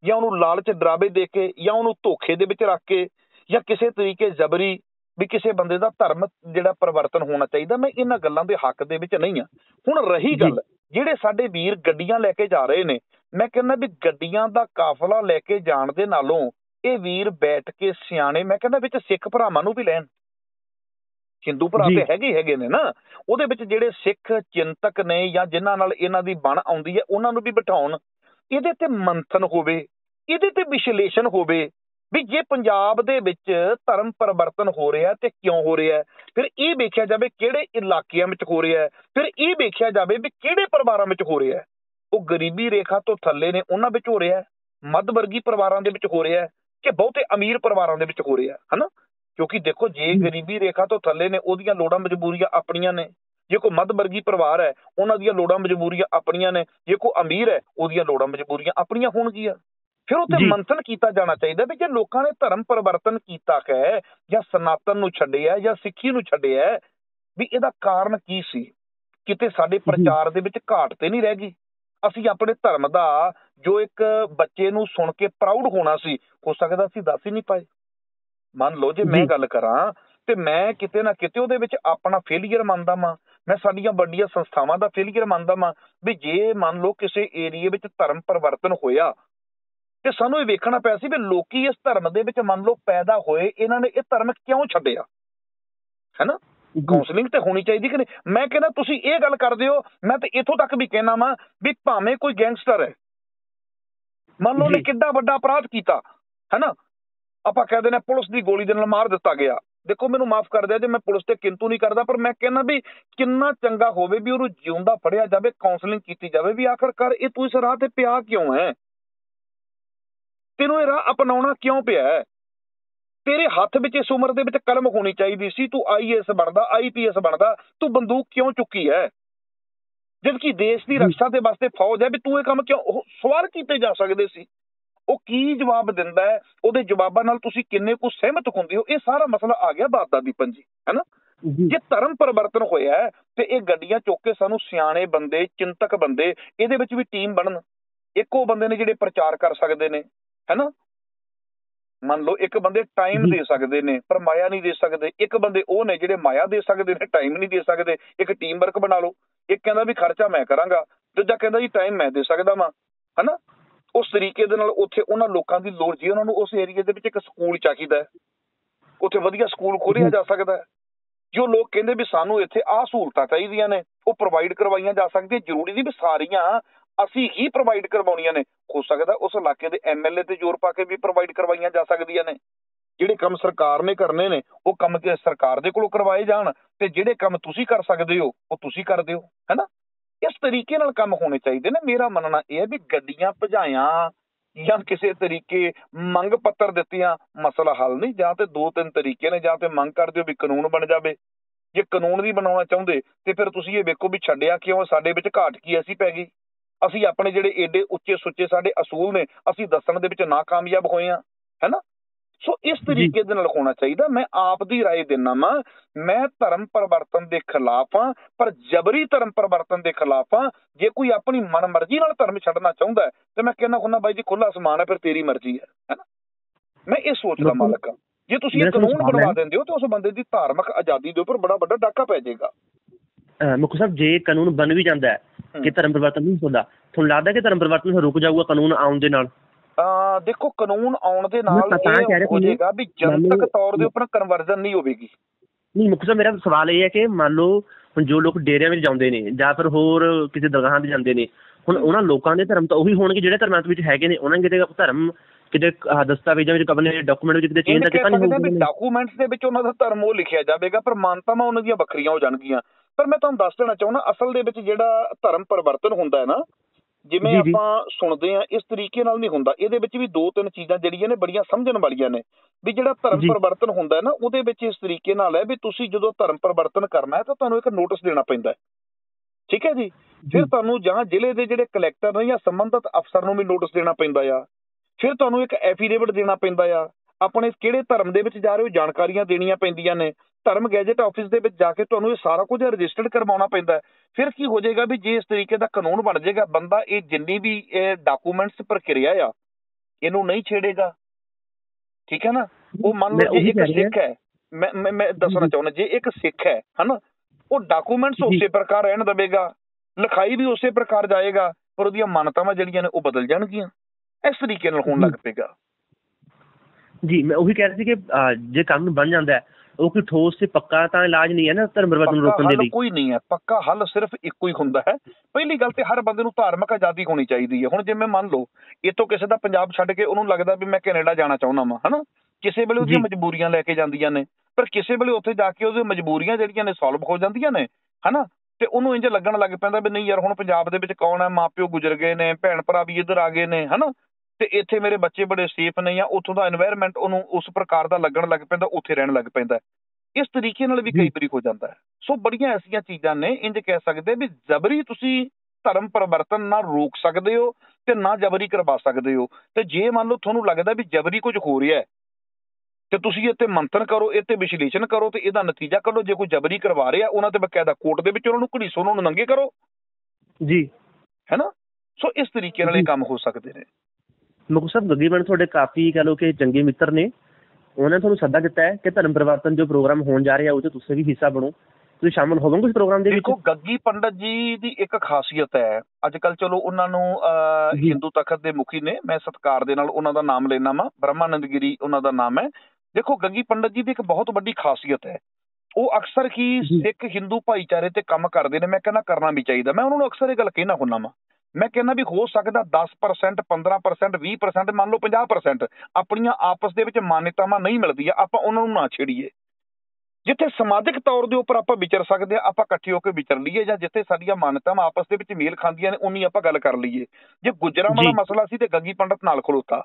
ਜਾਂ ਉਹਨੂੰ ਲਾਲਚ ਡਰਾਵੇ ਦੇ ਕੇ ਜਾਂ ਉਹਨੂੰ ਧੋਖੇ ਦੇ ਵਿੱਚ ਰੱਖ ਕੇ ਜਾਂ ਕਿਸੇ ਤਰੀਕੇ ਜ਼ਬਰੀ ਵੀ ਕਿਸੇ ਬੰਦੇ ਦਾ ਧਰਮ ਜਿਹੜਾ ਪਰਿਵਰਤਨ ਹੋਣਾ ਚਾਹੀਦਾ। ਮੈਂ ਇਹਨਾਂ ਗੱਲਾਂ ਦੇ ਹੱਕ ਦੇ ਵਿੱਚ ਨਹੀਂ ਹਾਂ। ਹੁਣ ਰਹੀ ਗੱਲ ਜਿਹੜੇ ਸਾਡੇ ਵੀਰ ਗੱਡੀਆਂ ਲੈ ਕੇ ਜਾ ਰਹੇ ਨੇ, ਮੈਂ ਕਹਿੰਦਾ ਵੀ ਗੱਡੀਆਂ ਦਾ ਕਾਫਲਾ ਲੈ ਕੇ ਜਾਣ ਦੇ ਨਾਲੋਂ ਇਹ ਵੀਰ ਬੈਠ ਕੇ ਸਿਆਣੇ, ਮੈਂ ਕਹਿੰਦਾ ਵਿੱਚ ਸਿੱਖ ਭਰਾਵਾਂ ਨੂੰ ਵੀ ਲੈਣ। ਹਿੰਦੂ ਭਰਾ ਤੇ ਹੈਗੇ ਹੈਗੇ ਨੇ ਨਾ, ਉਹਦੇ ਵਿੱਚ ਜਿਹੜੇ ਸਿੱਖ ਚਿੰਤਕ ਨੇ ਜਾਂ ਜਿਨ੍ਹਾਂ ਨਾਲ ਇਹਨਾਂ ਦੀ ਬਣ ਆਉਂਦੀ ਹੈ ਉਹਨਾਂ ਨੂੰ ਵੀ ਬਿਠਾਉਣ। ਇਹਦੇ ਤੇ ਮੰਥਨ ਹੋਵੇ, ਇਹਦੇ ਤੇ ਵਿਸ਼ਲੇਸ਼ਣ ਹੋਵੇ ਵੀ ਜੇ ਪੰਜਾਬ ਦੇ ਵਿੱਚ ਧਰਮ ਪਰਿਵਰਤਨ ਹੋ ਰਿਹਾ ਤੇ ਕਿਉਂ ਹੋ ਰਿਹਾ। ਫਿਰ ਇਹ ਵੇਖਿਆ ਜਾਵੇ ਕਿਹੜੇ ਇਲਾਕਿਆਂ ਵਿੱਚ ਹੋ ਰਿਹਾ, ਫਿਰ ਇਹ ਵੇਖਿਆ ਜਾਵੇ ਵੀ ਕਿਹੜੇ ਪਰਿਵਾਰਾਂ ਵਿੱਚ ਹੋ ਰਿਹਾ। ਉਹ ਗਰੀਬੀ ਰੇਖਾ ਤੋਂ ਥੱਲੇ ਨੇ ਉਹਨਾਂ ਵਿੱਚ ਹੋ ਰਿਹਾ, ਮੱਧ ਵਰਗੀ ਪਰਿਵਾਰਾਂ ਦੇ ਵਿੱਚ ਹੋ ਰਿਹਾ ਕਿ ਬਹੁਤੇ ਅਮੀਰ ਪਰਿਵਾਰਾਂ ਦੇ ਵਿੱਚ ਹੋ ਰਿਹਾ, ਹਨਾ। ਕਿਉਂਕਿ ਦੇਖੋ ਜੇ ਗਰੀਬੀ ਰੇਖਾ ਤੋਂ ਥੱਲੇ ਨੇ ਉਹਦੀਆਂ ਲੋੜਾਂ ਮਜਬੂਰੀਆਂ ਆਪਣੀਆਂ ਨੇ, ਜੇ ਕੋਈ ਮੱਧ ਵਰਗੀ ਪਰਿਵਾਰ ਹੈ ਉਹਨਾਂ ਦੀਆਂ ਲੋੜਾਂ ਮਜਬੂਰੀਆਂ ਆਪਣੀਆਂ ਨੇ, ਜੇ ਕੋਈ ਅਮੀਰ ਹੈ ਉਹਦੀਆਂ ਲੋੜਾਂ ਮਜਬੂਰੀਆਂ ਆਪਣੀਆਂ ਹੋਣਗੀਆਂ। ਫਿਰ ਉੱਥੇ ਮੰਥਨ ਕੀਤਾ ਜਾਣਾ ਚਾਹੀਦਾ ਵੀ ਜੇ ਲੋਕਾਂ ਨੇ ਧਰਮ ਪਰਿਵਰਤਨ ਕੀਤਾ ਹੈ ਜਾਂ ਸਨਾਤਨ ਨੂੰ ਛੱਡਿਆ ਜਾਂ ਸਿੱਖੀ ਨੂੰ ਛੱਡਿਆ ਵੀ ਇਹਦਾ ਕਾਰਨ ਕੀ ਸੀ। ਕਿਤੇ ਸਾਡੇ ਪ੍ਰਚਾਰ ਦੇ ਵਿੱਚ ਘਾਟ ਤੇ ਨਹੀਂ ਰਹਿ ਗਈ। ਅਸੀਂ ਆਪਣੇ ਧਰਮ ਦਾ ਜੋ ਇੱਕ ਬੱਚੇ ਨੂੰ ਸੁਣ ਕੇ ਪ੍ਰਾਊਡ ਹੋਣਾ ਸੀ, ਹੋ ਸਕਦਾ ਅਸੀਂ ਦੱਸ ਹੀ ਨਹੀਂ ਪਾਏ। ਮੰਨ ਲਓ ਜੇ ਮੈਂ ਗੱਲ ਕਰਾਂ ਤੇ ਮੈਂ ਕਿਤੇ ਨਾ ਕਿਤੇ ਉਹਦੇ ਵਿੱਚ ਆਪਣਾ ਫੇਲੀਅਰ ਮੰਨਦਾ ਵਾਂ, ਮੈਂ ਸਾਡੀਆਂ ਵੱਡੀਆਂ ਸੰਸਥਾਵਾਂ ਦਾ ਫੇਲੀਅਰ ਮੰਨਦਾ ਵਾਂ ਵੀ ਜੇ ਮੰਨ ਲਓ ਕਿਸੇ ਏਰੀਏ ਵਿੱਚ ਧਰਮ ਪਰਿਵਰਤਨ ਹੋਇਆ ਤੇ ਸਾਨੂੰ ਇਹ ਵੇਖਣਾ ਪਿਆ ਸੀ ਵੀ ਲੋਕੀ ਇਸ ਧਰਮ ਦੇ ਵਿੱਚ ਮੰਨ ਲਓ ਪੈਦਾ ਹੋਏ, ਇਹਨਾਂ ਨੇ ਇਹ ਧਰਮ ਕਿਉਂ ਛੱਡਿਆ, ਹੈਨਾ। ਕਾਉਂਸਲਿੰਗ ਤੇ ਹੋਣੀ ਚਾਹੀਦੀ ਕਿ ਨਹੀਂ। ਮੈਂ ਕਹਿੰਦਾ ਤੁਸੀਂ ਇਹ ਗੱਲ ਕਰਦੇ ਹੋ, ਮੈਂ ਤੇ ਇੱਥੋਂ ਤੱਕ ਵੀ ਕਹਿਣਾ ਵਾਂ ਵੀ ਭਾਵੇਂ ਕੋਈ ਗੈਂਗਸਟਰ ਹੈ, ਮੰਨ ਲਓ ਨੇ ਕਿੱਡਾ ਵੱਡਾ ਅਪਰਾਧ ਕੀਤਾ, ਹੈਨਾ, ਆਪਾਂ ਕਹਿ ਦਿੰਦੇ ਪੁਲਿਸ ਦੀ ਗੋਲੀ ਦੇ ਨਾਲ ਮਾਰ ਦਿੱਤਾ ਗਿਆ। ਦੇਖੋ ਮੈਨੂੰ ਮਾਫ ਕਰ ਦਿਆ ਜੇ ਮੈਂ ਪੁਲਿਸ ਤੇ ਕਿੰਤੂ ਨਹੀਂ ਕਰਦਾ, ਪਰ ਮੈਂ ਕਹਿੰਦਾ ਵੀ ਕਿੰਨਾ ਚੰਗਾ ਹੋਵੇ ਵੀ ਉਹਨੂੰ ਜਿਉਂਦਾ ਫੜਿਆ ਜਾਵੇ, ਕਾਉਂਸਲਿੰਗ ਕੀਤੀ ਜਾਵੇ ਵੀ ਆਖਰਕਾਰ ਇਹ ਤੂੰ ਇਸ ਰਾਹ ਤੇ ਪਿਆ ਕਿਉਂ ਹੈ, ਤੈਨੂੰ ਇਹ ਰਾਹ ਅਪਣਾਉਣਾ ਕਿਉਂ ਪਿਆ ਹੈ। ਤੇਰੇ ਹੱਥ ਵਿੱਚ ਇਸ ਉਮਰ ਦੇ ਵਿੱਚ ਕਲਮ ਹੋਣੀ ਚਾਹੀਦੀ ਸੀ, ਤੂੰ ਆਈ ਏ ਐਸ ਬਣਦਾ, ਆਈ ਪੀ ਐਸ ਬਣਦਾ, ਤੂੰ ਬੰਦੂਕ ਕਿਉਂ ਚੁੱਕੀ ਹੈ ਜਦਕਿ ਦੇਸ਼ ਦੀ ਰਕਸ਼ਾ ਦੇ ਵਾਸਤੇ ਫੌਜ ਹੈ, ਵੀ ਤੂੰ ਇਹ ਕੰਮ ਕਿਉਂ। ਸਵਾਲ ਕੀਤੇ ਜਾ ਸਕਦੇ ਸੀ, ਉਹ ਕੀ ਜਵਾਬ ਦਿੰਦਾ ਹੈ, ਉਹਦੇ ਜਵਾਬਾਂ ਨਾਲ ਤੁਸੀਂ ਕਿੰਨੇ ਕੁ ਸਹਿਮਤ ਹੁੰਦੇ ਹੋ। ਇਹ ਸਾਰਾ ਮਸਲਾ ਆ ਗਿਆ ਬਾਤ ਦਾ ਦੀਪਨ ਜੀ, ਹੈਨਾ। ਜੇ ਧਰਮ ਪਰਿਵਰਤਨ ਹੋਇਆ ਤੇ ਇਹ ਗੱਡੀਆਂ ਚੁੱਕ ਕੇ ਸਾਨੂੰ ਸਿਆਣੇ ਬੰਦੇ, ਚਿੰਤਕ ਬੰਦੇ ਇਹਦੇ ਵਿੱਚ ਵੀ ਟੀਮ ਬਣਨ। ਇੱਕੋ ਬੰਦੇ ਨੇ ਜਿਹੜੇ ਪ੍ਰਚਾਰ ਕਰ ਸਕਦੇ ਨੇ, ਹੈਨਾ। ਮੰਨ ਲਓ ਇੱਕ ਬੰਦੇ ਟਾਈਮ ਦੇ ਸਕਦੇ ਨੇ ਪਰ ਮਾਇਆ ਨਹੀਂ ਦੇ ਸਕਦੇ, ਇੱਕ ਬੰਦੇ ਉਹ ਨੇ ਜਿਹੜੇ ਮਾਇਆ ਦੇ ਸਕਦੇ ਨੇ ਟਾਈਮ ਨਹੀਂ ਦੇ ਸਕਦੇ। ਇੱਕ ਟੀਮ ਵਰਕ ਬਣਾ ਲਓ, ਇੱਕ ਕਹਿੰਦਾ ਵੀ ਖਰਚਾ ਮੈਂ ਕਰਾਂਗਾ, ਦੂਜਾ ਕਹਿੰਦਾ ਜੀ ਟਾਈਮ ਮੈਂ ਦੇ ਸਕਦਾ ਵਾਂ, ਹਨਾ। ਉਸ ਤਰੀਕੇ ਦੇ ਨਾਲ ਉੱਥੇ ਉਹਨਾਂ ਲੋਕਾਂ ਦੀ ਲੋੜ ਜੀ, ਉਹਨਾਂ ਨੂੰ ਉਸ ਏਰੀਏ ਦੇ ਵਿੱਚ ਇੱਕ ਸਕੂਲ ਚਾਹੀਦਾ ਹੈ, ਉੱਥੇ ਵਧੀਆ ਸਕੂਲ ਖੋਲ੍ਹਿਆ ਜਾ ਸਕਦਾ ਹੈ। ਜੋ ਲੋਕ ਕਹਿੰਦੇ ਵੀ ਸਾਨੂੰ ਇੱਥੇ ਆਹ ਸਹੂਲਤਾਂ ਚਾਹੀਦੀਆਂ ਨੇ ਉਹ ਪ੍ਰੋਵਾਈਡ ਕਰਵਾਈਆਂ ਜਾ ਸਕਦੀਆਂ। ਜ਼ਰੂਰੀ ਨਹੀਂ ਵੀ ਸਾਰੀਆਂ ਅਸੀਂ ਹੀ ਪ੍ਰੋਵਾਈਡ ਕਰਵਾਉਣੀਆਂ ਨੇ, ਹੋ ਸਕਦਾ ਉਸ ਇਲਾਕੇ ਦੇ ਐਮ ਐਲ ਏ ਤੇ ਜ਼ੋਰ ਪਾ ਕੇ ਵੀ ਪ੍ਰੋਵਾਈਡ ਕਰਵਾਈਆਂ ਜਾ ਸਕਦੀਆਂ ਨੇ। ਜਿਹੜੇ ਕੰਮ ਸਰਕਾਰ ਨੇ ਕਰਨੇ ਨੇ ਉਹ ਕੰਮ ਸਰਕਾਰ ਦੇ ਕੋਲੋਂ ਕਰਵਾਏ ਜਾਣ ਤੇ ਜਿਹੜੇ ਕੰਮ ਤੁਸੀਂ ਕਰ ਸਕਦੇ ਹੋ ਉਹ ਤੁਸੀਂ ਕਰ ਦਿਓ, ਹੈਨਾ। ਇਸ ਤਰੀਕੇ ਨਾਲ ਕੰਮ ਹੋਣੇ ਚਾਹੀਦੇ ਨੇ। ਮੇਰਾ ਮੰਨਣਾ ਇਹ ਹੈ ਵੀ ਗੱਡੀਆਂ ਭਜਾਈਆਂ ਜਾਂ ਕਿਸੇ ਤਰੀਕੇ ਮੰਗ ਪੱਤਰ ਦਿੱਤੀਆਂ ਮਸਲਾ ਹੱਲ ਨਹੀਂ। ਜਾਂ ਤੇ ਦੋ ਤਿੰਨ ਤਰੀਕੇ ਨੇ, ਜਾਂ ਤੇ ਮੰਗ ਕਰ ਦਿਓ ਵੀ ਕਾਨੂੰਨ ਬਣ ਜਾਵੇ। ਜੇ ਕਾਨੂੰਨ ਨਹੀਂ ਬਣਾਉਣਾ ਚਾਹੁੰਦੇ ਤੇ ਫਿਰ ਤੁਸੀਂ ਇਹ ਵੇਖੋ ਵੀ ਛੱਡਿਆ ਕਿਉਂ, ਸਾਡੇ ਵਿੱਚ ਘਾਟ ਕੀ ਅਸੀਂ ਪੈ ਗਈ, ਅਸੀਂ ਆਪਣੇ ਜਿਹੜੇ ਏਡੇ ਉੱਚੇ ਸੁੱਚੇ ਸਾਡੇ ਅਸੂਲ ਨੇ ਅਸੀਂ ਦੱਸਣ ਦੇ ਵਿੱਚ ਨਾਕਾਮਯਾਬ ਹੋਏ ਹਾਂ, ਹੈਨਾ। ਸੋ ਇਸ ਤਰੀਕੇ ਦੇ ਨਾਲ ਹੋਣਾ ਚਾਹੀਦਾ। ਮੈਂ ਆਪ ਦੀ ਰਾਏ ਦਿੰਦਾ ਵਾਂ, ਮੈਂ ਧਰਮ ਪਰਿਵਰਤਨ ਦੇ ਖਿਲਾਫ ਹਾਂ ਪਰ ਜਬਰੀ ਧਰਮ ਪਰਿਵਰਤਨ ਦੇ ਖਿਲਾਫ ਹਾਂ। ਜੇ ਕੋਈ ਆਪਣੀ ਮਨਮਰਜ਼ੀ ਨਾਲ ਧਰਮ ਛੱਡਣਾ ਚਾਹੁੰਦਾ ਤੇ ਮੈਂ ਕਹਿੰਦਾ ਹੁੰਦਾ ਬਾਈ ਜੀ ਖੁੱਲਾ ਅਸਮਾਨ ਹੈ, ਫਿਰ ਤੇਰੀ ਮਰਜ਼ੀ ਹੈ, ਹੈਨਾ। ਮੈਂ ਇਹ ਸੋਚ ਦਾ ਮਾਲਕ ਹਾਂ। ਜੇ ਤੁਸੀਂ ਇਹ ਕਾਨੂੰਨ ਬਣਵਾ ਦਿੰਦੇ ਹੋ ਤਾਂ ਉਸ ਬੰਦੇ ਦੀ ਧਾਰਮਿਕ ਆਜ਼ਾਦੀ ਦੇ ਉੱਪਰ ਬੜਾ ਵੱਡਾ ਡਾਕਾ ਪੈ ਜਾਏਗਾ। ਮੁੱਖ ਸਾਹਿਬ ਜੇ ਕਾਨੂੰਨ ਬਣ ਵੀ ਜਾਂਦਾ ਹੈ ਕਿ ਧਰਮ ਪਰਿਵਰਤਨ ਨਹੀਂ ਹੁੰਦਾ, ਤੁਹਾਨੂੰ ਲੱਗਦਾ ਕਿ ਧਰਮ ਪਰਿਵਰਤਨ ਰੁਕ ਜਾਊਗਾ ਕਾਨੂੰਨ ਆਉਣ ਦੇ ਨਾਲ? ਅਹ ਦੇਖੋ ਕਾਨੂੰਨ ਆਉਣ ਦੇ ਨਾਲ ਇਹ ਹੋ ਜਾਏਗਾ ਵੀ ਜਨਤਕ ਤੌਰ ਦੇ ਉੱਪਰ ਕਨਵਰਜਨ ਨਹੀਂ ਹੋਵੇਗੀ। ਨਹੀਂ ਮੁੱਖ ਸਾਹਿਬ ਮੇਰਾ ਸਵਾਲ ਇਹ ਹੈ ਕਿ ਮੰਨ ਲਓ ਹੁਣ ਜੋ ਲੋਕ ਡੇਰਿਆਂ ਵਿੱਚ ਜਾਂਦੇ ਨੇ ਜਾਂ ਫਿਰ ਹੋਰ ਕਿਸੇ ਦਰਗਾਹਾਂ ਤੇ ਜਾਂਦੇ ਨੇ, ਹੁਣ ਉਹਨਾਂ ਲੋਕਾਂ ਦੇ ਧਰਮ ਤਾਂ ਉਹੀ ਹੋਣਗੇ ਜਿਹੜੇ ਧਰਮਾਂ ਵਿੱਚ ਹੈਗੇ ਨੇ। ਉਹਨਾਂ ਨੇ ਕਿਤੇ ਧਰਮ ਕਿਤੇ ਦਸਤਾਵੇਜ਼ਾਂ ਵਿੱਚ ਕਬਲੇ ਡਾਕੂਮੈਂਟ ਵਿੱਚ ਕਿਤੇ ਚੇਂਜ ਤਾਂ ਕੀਤਾ ਨਹੀਂ ਹੋਊਗਾ। ਡਾਕੂਮੈਂਟਸ ਦੇ ਵਿੱਚ ਉਹਨਾਂ ਦਾ ਧਰਮ ਉਹ ਲਿਖਿਆ ਜਾਵੇਗਾ ਪਰ ਮਾਨਤਾਵਾਂ ਉਹਨਾਂ ਦੀਆਂ ਵੱਖਰੀਆਂ ਹੋ ਜਾਣਗੀਆਂ। ਪਰ ਮੈਂ ਤੁਹਾਨੂੰ ਦੱਸ ਦੇਣਾ ਚਾਹੁੰਦਾ ਅਸਲ ਦੇ ਵਿੱਚ ਜਿਹੜਾ ਧਰਮ ਪਰਿਵਰਤਨ ਹੁੰਦਾ ਹੈ ਨਾ, ਜਿਵੇਂ ਆਪਾਂ ਸੁਣਦੇ ਹਾਂ ਇਸ ਤਰੀਕੇ ਨਾਲ ਨਹੀਂ ਹੁੰਦਾ। ਇਹਦੇ ਵਿੱਚ ਵੀ ਦੋ ਤਿੰਨ ਚੀਜ਼ਾਂ ਜਿਹੜੀਆਂ ਨੇ ਬੜੀਆਂ ਸਮਝਣ ਵਾਲੀਆਂ ਨੇ। ਵੀ ਜਿਹੜਾ ਧਰਮ ਪਰਿਵਰਤਨ ਹੁੰਦਾ ਹੈ ਨਾ ਉਹਦੇ ਵਿੱਚ ਇਸ ਤਰੀਕੇ ਨਾਲ ਹੈ ਵੀ ਤੁਸੀਂ ਜਦੋਂ ਧਰਮ ਪਰਿਵਰਤਨ ਕਰਨਾ ਹੈ ਤਾਂ ਤੁਹਾਨੂੰ ਇੱਕ ਨੋਟਿਸ ਦੇਣਾ ਪੈਂਦਾ ਹੈ, ਠੀਕ ਹੈ ਜੀ। ਫਿਰ ਤੁਹਾਨੂੰ ਜਾਂ ਜ਼ਿਲ੍ਹੇ ਦੇ ਜਿਹੜੇ ਕਲੈਕਟਰ ਨੇ ਜਾਂ ਸੰਬੰਧਿਤ ਅਫਸਰ ਨੂੰ ਵੀ ਨੋਟਿਸ ਦੇਣਾ ਪੈਂਦਾ ਆ। ਫਿਰ ਤੁਹਾਨੂੰ ਇੱਕ ਐਫੀਡੇਵਿਟ ਦੇਣਾ ਪੈਂਦਾ ਆ, ਆਪਣੇ ਕਿਹੜੇ ਧਰਮ ਦੇ ਵਿੱਚ ਜਾ ਰਹੇ ਹੋ ਜਾਣਕਾਰੀਆਂ ਦੇਣੀਆਂ ਪੈਂਦੀਆਂ ਨੇ। ਧਰਮ ਗੈਜਟ ਆਫਿਸ ਦੇ ਵਿੱਚ ਜਾ ਕੇ ਤੁਹਾਨੂੰ ਇਹ ਸਾਰਾ ਕੁਝ ਰਜਿਸਟਰਡ ਕਰਵਾਉਣਾ ਪੈਂਦਾ। ਫਿਰ ਕੀ ਹੋ ਜਾਏਗਾ ਵੀ ਜੇ ਇਸ ਤਰੀਕੇ ਦਾ ਕਾਨੂੰਨ ਬਣ ਜਾਏਗਾ, ਬੰਦਾ ਇਹ ਜਿੰਨੀ ਵੀ ਇਹ ਡਾਕੂਮੈਂਟਸ ਪ੍ਰਕਿਰਿਆ ਆ ਇਹਨੂੰ ਨਹੀਂ ਛੇੜੇਗਾ। ਠੀਕ ਹੈ ਨਾ। ਉਹ ਮੰਨ ਮੈਂ ਲਓ ਜੇ ਉਹੀ ਇੱਕ ਕਹਿ ਰਿਹਾ। ਸਿੱਖ ਹੈ, ਮੈਂ ਮੈਂ ਮੈਂ ਦੱਸਣਾ ਜੀ। ਚਾਹੁੰਦਾ, ਜੇ ਇੱਕ ਸਿੱਖ ਹੈ ਹਨਾ, ਉਹ ਡਾਕੂਮੈਂਟਸ ਜੀ। ਉਸੇ ਪ੍ਰਕਾਰ ਰਹਿਣ ਦੇਵੇਗਾ, ਲਿਖਾਈ ਵੀ ਉਸੇ ਪ੍ਰਕਾਰ ਜਾਏਗਾ, ਪਰ ਉਹਦੀਆਂ ਮਾਨਤਾਵਾਂ ਜਿਹੜੀਆਂ ਨੇ ਉਹ ਬਦਲ ਜਾਣਗੀਆਂ। ਇਸ ਤਰੀਕੇ ਨਾਲ ਹੋਣ ਜੀ। ਲੱਗ ਪਏਗਾ। ਜੀ ਮੈਂ ਉਹੀ ਕਹਿ ਰਿਹਾ ਸੀ ਕਿ ਅਹ, ਜੇ ਕਾਨੂੰਨ ਬਣ ਜਾਂਦਾ ਹੈ, ਉਹ ਕੋਈ ਠੋਸ ਤੇ ਪੱਕਾ ਤਾਂ ਇਲਾਜ ਨਹੀਂ ਹੈ ਨਾ ਧਰਮ ਪਰਿਵਰਤਨ ਨੂੰ ਪੱਕਾ ਰੋਕਣ ਦੇ ਹੱਲ ਲਈ। ਕੋਈ ਨਹੀਂ ਹੈ। ਪੱਕਾ ਹੱਲ ਸਿਰਫ ਇੱਕੋ ਹੀ ਹੁੰਦਾ ਹੈ। ਪਹਿਲੀ ਗੱਲ ਤੇ ਹਰ ਬੰਦੇ ਨੂੰ ਧਾਰਮਿਕ ਆਜ਼ਾਦੀ ਹੋਣੀ ਚਾਹੀਦੀ ਹੈ। ਹੁਣ ਜਿਵੇਂ ਮੰਨ ਲਓ ਇੱਥੋਂ ਕਿਸੇ ਦਾ ਪੰਜਾਬ ਛੱਡ ਕੇ ਉਹਨੂੰ ਲੱਗਦਾ ਵੀ ਮੈਂ ਕੈਨੇਡਾ ਜਾਣਾ ਚਾਹੁੰਦਾ ਵਾਂ ਹਨਾ, ਕਿਸੇ ਵੇਲੇ ਉਹਦੀਆਂ ਜੀ। ਮਜਬੂਰੀਆਂ ਲੈ ਕੇ ਜਾਂਦੀਆਂ ਨੇ, ਪਰ ਕਿਸੇ ਵੇਲੇ ਉੱਥੇ ਜਾ ਕੇ ਉਹਦੀਆਂ ਮਜਬੂਰੀਆਂ ਜਿਹੜੀਆਂ ਨੇ ਸੋਲਵ ਹੋ ਜਾਂਦੀਆਂ ਨੇ ਹਨਾ, ਤੇ ਉਹਨੂੰ ਇੰਝ ਲੱਗਣ ਲੱਗ ਪੈਂਦਾ ਵੀ ਨਹੀਂ ਯਾਰ ਹੁਣ ਪੰਜਾਬ ਦੇ ਵਿੱਚ ਕੌਣ ਹੈ, ਮਾਂ ਪਿਓ ਗੁਜ਼ਰ ਗਏ ਨੇ, ਭੈਣ ਭਰਾ ਵੀ ਇੱਧਰ ਆ ਗਏ ਨੇ ਹਨਾ, ਤੇ ਇੱਥੇ ਮੇਰੇ ਬੱਚੇ ਬੜੇ ਸੇਫ ਨੇ, ਜਾਂ ਉੱਥੋਂ ਦਾ এনवायरमेंट ਉਹਨੂੰ ਉਸ ਪ੍ਰਕਾਰ ਦਾ ਲੱਗਣ ਲੱਗ ਪੈਂਦਾ, ਉੱਥੇ ਰਹਿਣ ਲੱਗ ਪੈਂਦਾ। ਇਸ ਤਰੀਕੇ ਨਾਲ ਵੀ ਜੀ। ਕਈ ਵਾਰੀ ਹੋ ਜਾਂਦਾ ਹੈ। ਸੋ ਬੜੀਆਂ ਐਸੀਆਂ ਚੀਜ਼ਾਂ ਨੇ, ਇੰਝ ਕਹਿ ਸਕਦੇ ਵੀ ਜ਼ਬਰੀ ਤੁਸੀਂ ਧਰਮ ਪਰਿਵਰਤਨ ਨਾ ਰੋਕ ਸਕਦੇ ਹੋ ਤੇ ਨਾ ਜ਼ਬਰੀ ਕਰਵਾ ਸਕਦੇ ਹੋ। ਤੇ ਜੇ ਮੰਨ ਲਓ ਤੁਹਾਨੂੰ ਲੱਗਦਾ ਵੀ ਜ਼ਬਰੀ ਕੁਝ ਹੋ ਰਿਹਾ ਹੈ ਤੇ ਤੁਸੀਂ ਇਹ ਤੇ ਮੰਥਨ ਕਰੋ, ਇਹ ਤੇ ਵਿਸ਼ਲੇਸ਼ਣ ਕਰੋ ਤੇ ਇਹਦਾ ਨਤੀਜਾ ਕੱਢੋ। ਜੇ ਕੋਈ ਜ਼ਬਰੀ ਕਰਵਾ ਰਿਹਾ ਉਹਨਾਂ ਤੇ ਬਕਾਇਦਾ ਕੋਰਟ ਦੇ ਵਿੱਚ ਉਹਨਾਂ ਨੂੰ ਘੜੀਸੋ, ਉਹਨਾਂ ਨੂੰ ਨੰਗੇ ਕਰੋ। ਜੀ। ਹੈ ਨਾ। ਸੋ ਇਸ ਤਰੀਕੇ ਨਾਲ ਇਹ ਕੰਮ ਹੋ ਸਕਦੇ ਨੇ। ਮੁੱਖ ਸਾਹਿਬ ਗੱਗੀ ਬਣ ਤੁਹਾਡੇ ਕਾਫੀ ਕਹਿ ਲਓ ਕਿ ਚੰਗੇ ਮਿੱਤਰ ਨੇ, ਉਹਨਾਂ ਨੇ ਤੁਹਾਨੂੰ ਸੱਦਾ ਦਿੱਤਾ ਹੈ ਕਿ ਧਰਮ ਪਰਿਵਰਤਨ ਜੋ ਪ੍ਰੋਗਰਾਮ ਹੋਣ ਜਾ ਰਿਹਾ ਉਹ 'ਚ ਤੁਸੀਂ ਵੀ ਹਿੱਸਾ ਬਣੋ, ਤੁਸੀਂ ਸ਼ਾਮਲ ਹੋਵੋਗੇ ਉਸ ਪ੍ਰੋਗਰਾਮ ਦੇ ਵਿੱਚ? ਦੇਖੋ ਗੱਗੀ ਪੰਡਤ ਜੀ ਦੀ ਇੱਕ ਖਾਸੀਅਤ ਹੈ, ਅੱਜ ਕੱਲ੍ਹ ਚਲੋ ਉਹਨਾਂ ਨੂੰ ਅਹ ਜੀ। ਹਿੰਦੂ ਤਖਤ ਦੇ ਮੁਖੀ ਨੇ, ਮੈਂ ਸਤਿਕਾਰ ਦੇ ਨਾਲ ਉਹਨਾਂ ਦਾ ਨਾਮ ਲੈਣਾ ਵਾ, ਬ੍ਰਹਮਾਨੰਦ ਗਿਰੀ ਉਹਨਾਂ ਦਾ ਨਾਮ ਹੈ। ਦੇਖੋ ਗੱਗੀ ਪੰਡਤ ਜੀ ਦੀ ਇੱਕ ਬਹੁਤ ਵੱਡੀ ਖਾਸੀਅਤ ਹੈ, ਉਹ ਅਕਸਰ ਹੀ ਜੀ। ਸਿੱਖ ਹਿੰਦੂ ਭਾਈਚਾਰੇ ਤੇ ਕੰਮ ਕਰਦੇ ਨੇ। ਮੈਂ ਕਹਿੰਦਾ ਕਰਨਾ ਵੀ ਚਾਹੀਦਾ। ਮੈਂ ਉਹਨਾਂ ਨੂੰ ਅਕਸਰ ਇਹ ਗੱਲ ਕਹਿਣਾ ਹੁੰਦਾ ਵਾ, ਮੈਂ ਕਹਿੰਦਾ ਵੀ ਹੋ ਸਕਦਾ ਦਸ ਪਰਸੈਂਟ, ਪੰਦਰਾਂ ਪਰਸੈਂਟ, ਵੀਹ ਪਰਸੈਂਟ, ਮੰਨ ਲਓ ਪੰਜਾਹ ਪਰਸੈਂਟ ਆਪਣੀਆਂ ਆਪਸ ਦੇ ਵਿੱਚ ਮਾਨਤਾਵਾਂ ਨਹੀਂ ਮਿਲਦੀਆਂ, ਆਪਾਂ ਉਹਨਾਂ ਨੂੰ ਨਾ ਛੇੜੀਏ। ਜਿੱਥੇ ਸਮਾਜਿਕ ਤੌਰ ਦੇ ਉੱਪਰ ਆਪਾਂ ਵਿਚਰ ਸਕਦੇ ਹਾਂ, ਆਪਾਂ ਇਕੱਠੇ ਹੋ ਕੇ ਵਿਚਰ ਲਈਏ, ਜਾਂ ਜਿੱਥੇ ਸਾਡੀਆਂ ਮਾਨਤਾਵਾਂ ਆਪਸ ਦੇ ਵਿੱਚ ਮੇਲ ਖਾਂਦੀਆਂ ਨੇ ਉਨੀ ਆਪਾਂ ਗੱਲ ਕਰ ਲਈਏ। ਜੇ ਗੁੱਜਰਾਂ ਵਾਲਾ ਜੀ। ਮਸਲਾ ਸੀ ਤੇ ਗੱਗੀ ਪੰਡਤ ਨਾਲ ਖਲੋਤਾ,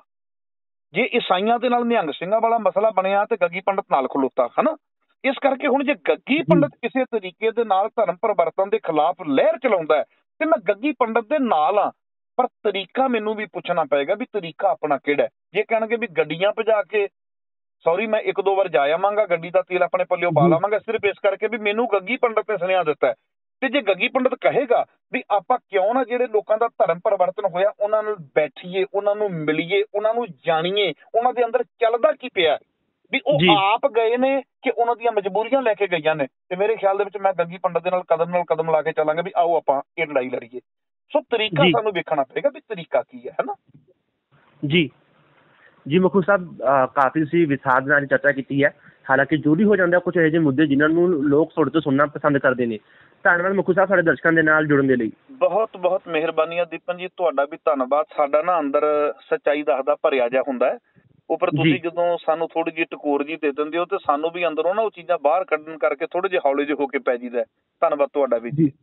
ਜੇ ਈਸਾਈਆਂ ਦੇ ਨਾਲ ਨਿਹੰਗ ਸਿੰਘਾਂ ਵਾਲਾ ਮਸਲਾ ਬਣਿਆ ਤੇ ਗੱਗੀ ਪੰਡਤ ਨਾਲ ਖਲੋਤਾ ਹਨਾ। ਇਸ ਕਰਕੇ ਹੁਣ ਜੇ ਗੱਗੀ ਪੰਡਤ ਕਿਸੇ ਤਰੀਕੇ ਦੇ ਨਾਲ ਧਰਮ ਪਰਿਵਰਤਨ ਦੇ ਖਿਲਾਫ ਲਹਿਰ ਚਲਾਉਂਦਾ ਹੈ ਤੇ ਮੈਂ ਗੱਗੀ ਪੰਡਤ ਦੇ ਨਾਲ ਆ, ਪਰ ਤਰੀਕਾ ਮੈਨੂੰ ਵੀ ਪੁੱਛਣਾ ਪਏਗਾ ਵੀ ਤਰੀਕਾ ਆਪਣਾ ਕਿਹੜਾ ਹੈ। ਜੇ ਕਹਿਣਗੇ ਵੀ ਗੱਡੀਆਂ ਭਜਾ ਕੇ, ਸੌਰੀ ਮੈਂ ਇੱਕ ਦੋ ਵਾਰ ਜਾ ਆਵਾਂਗਾ, ਗੱਡੀ ਦਾ ਤੇਲ ਆਪਣੇ ਪੱਲਿਓ ਪਾ ਲਾਵਾਂਗਾ, ਸਿਰਫ ਇਸ ਕਰਕੇ ਵੀ ਮੈਨੂੰ ਗੱਗੀ ਪੰਡਤ ਨੇ ਸੁਨੇਹਾ ਦਿੱਤਾ ਹੈ। ਤੇ ਜੇ ਗੱਗੀ ਪੰਡਤ ਕਹੇਗਾ ਵੀ ਆਪਾਂ ਕਿਉਂ ਨਾ ਜਿਹੜੇ ਲੋਕਾਂ ਦਾ ਧਰਮ ਪਰਿਵਰਤਨ ਹੋਇਆ ਉਹਨਾਂ ਨਾਲ ਬੈਠੀਏ, ਉਹਨਾਂ ਨੂੰ ਮਿਲੀਏ, ਉਹਨਾਂ ਨੂੰ ਜਾਣੀਏ, ਉਹਨਾਂ ਦੇ ਅੰਦਰ ਚੱਲਦਾ ਕੀ ਪਿਆ, ਵੀ ਉਹ ਜੀ। ਆਪ ਗਏ ਨੇ ਕਿ ਉਹਨਾਂ ਦੀਆਂ ਮਜਬੂਰੀਆਂ ਲੈ ਕੇ ਗਈਆਂ ਨੇ, ਤੇ ਮੇਰੇ ਖਿਆਲ ਦੇ ਵਿੱਚ ਮੈਂ ਗੱਗੀ ਪੰਡਤ ਦੇ ਨਾਲ ਕਦਮ ਨਾਲ ਕਦਮ ਲਾ ਕੇ ਚੱਲਾਂਗਾ ਵੀ ਆਓ ਆਪਾਂ ਇਹ ਲੜਾਈ ਲੜੀਏ। ਸੋ ਤਰੀਕਾ ਜੀ। ਸਾਨੂੰ ਵੇਖਣਾ ਪਏਗਾ ਵੀ ਤਰੀਕਾ ਕੀ ਹੈ ਹਨਾ। ਜੀ। ਜੀ ਮੁਖੂ ਸਾਹਿਬ, ਅਹ, ਕਾਫੀ ਤੁਸੀਂ ਵਿਸਥਾਰ ਨਾਲ ਚਰਚਾ ਕੀਤੀ ਹੈ। ਹਾਲਾਂਕਿ ਜ਼ਰੂਰੀ ਹੋ ਜਾਂਦਾ ਕੁਝ ਇਹੋ ਜਿਹੇ ਮੁੱਦੇ ਜਿਨ੍ਹਾਂ ਨੂੰ ਲੋਕ ਤੁਹਾਡੇ ਤੋਂ ਸੁਣਨਾ ਪਸੰਦ ਕਰਦੇ ਨੇ। ਧੰਨਵਾਦ ਮੁਖੂ ਸਾਹਿਬ ਸਾਡੇ ਦਰਸ਼ਕਾਂ ਦੇ ਨਾਲ ਜੁੜਨ ਦੇ ਲਈ। ਬਹੁਤ ਬਹੁਤ ਮਿਹਰਬਾਨੀ ਆ ਦੀਪਨ ਜੀ, ਤੁਹਾਡਾ ਵੀ ਧੰਨਵਾਦ। ਸਾਡਾ ਨਾ ਅੰਦਰ ਸੱਚਾਈ ਦੱਸਦਾ ਭਰਿਆ ਜਿਹਾ ਹੁੰਦਾ ਹੈ, ਉੱਪਰ ਤੁਸੀਂ ਜੀ। ਜਦੋਂ ਸਾਨੂੰ ਥੋੜੀ ਜਿਹੀ ਟਕੋਰ ਜੀ ਦੇ ਦਿੰਦੇ ਹੋ ਤੇ ਸਾਨੂੰ ਵੀ ਅੰਦਰੋਂ ਨਾ ਉਹ ਚੀਜ਼ਾਂ ਬਾਹਰ ਕੱਢਣ ਕਰਕੇ ਥੋੜੇ ਜਿਹੇ ਹੌਲੇ ਜਿਹੇ ਹੋ ਕੇ ਪੈ ਜੀਦਾ। ਧੰਨਵਾਦ ਤੁਹਾਡਾ ਵੀ। ਜੀ।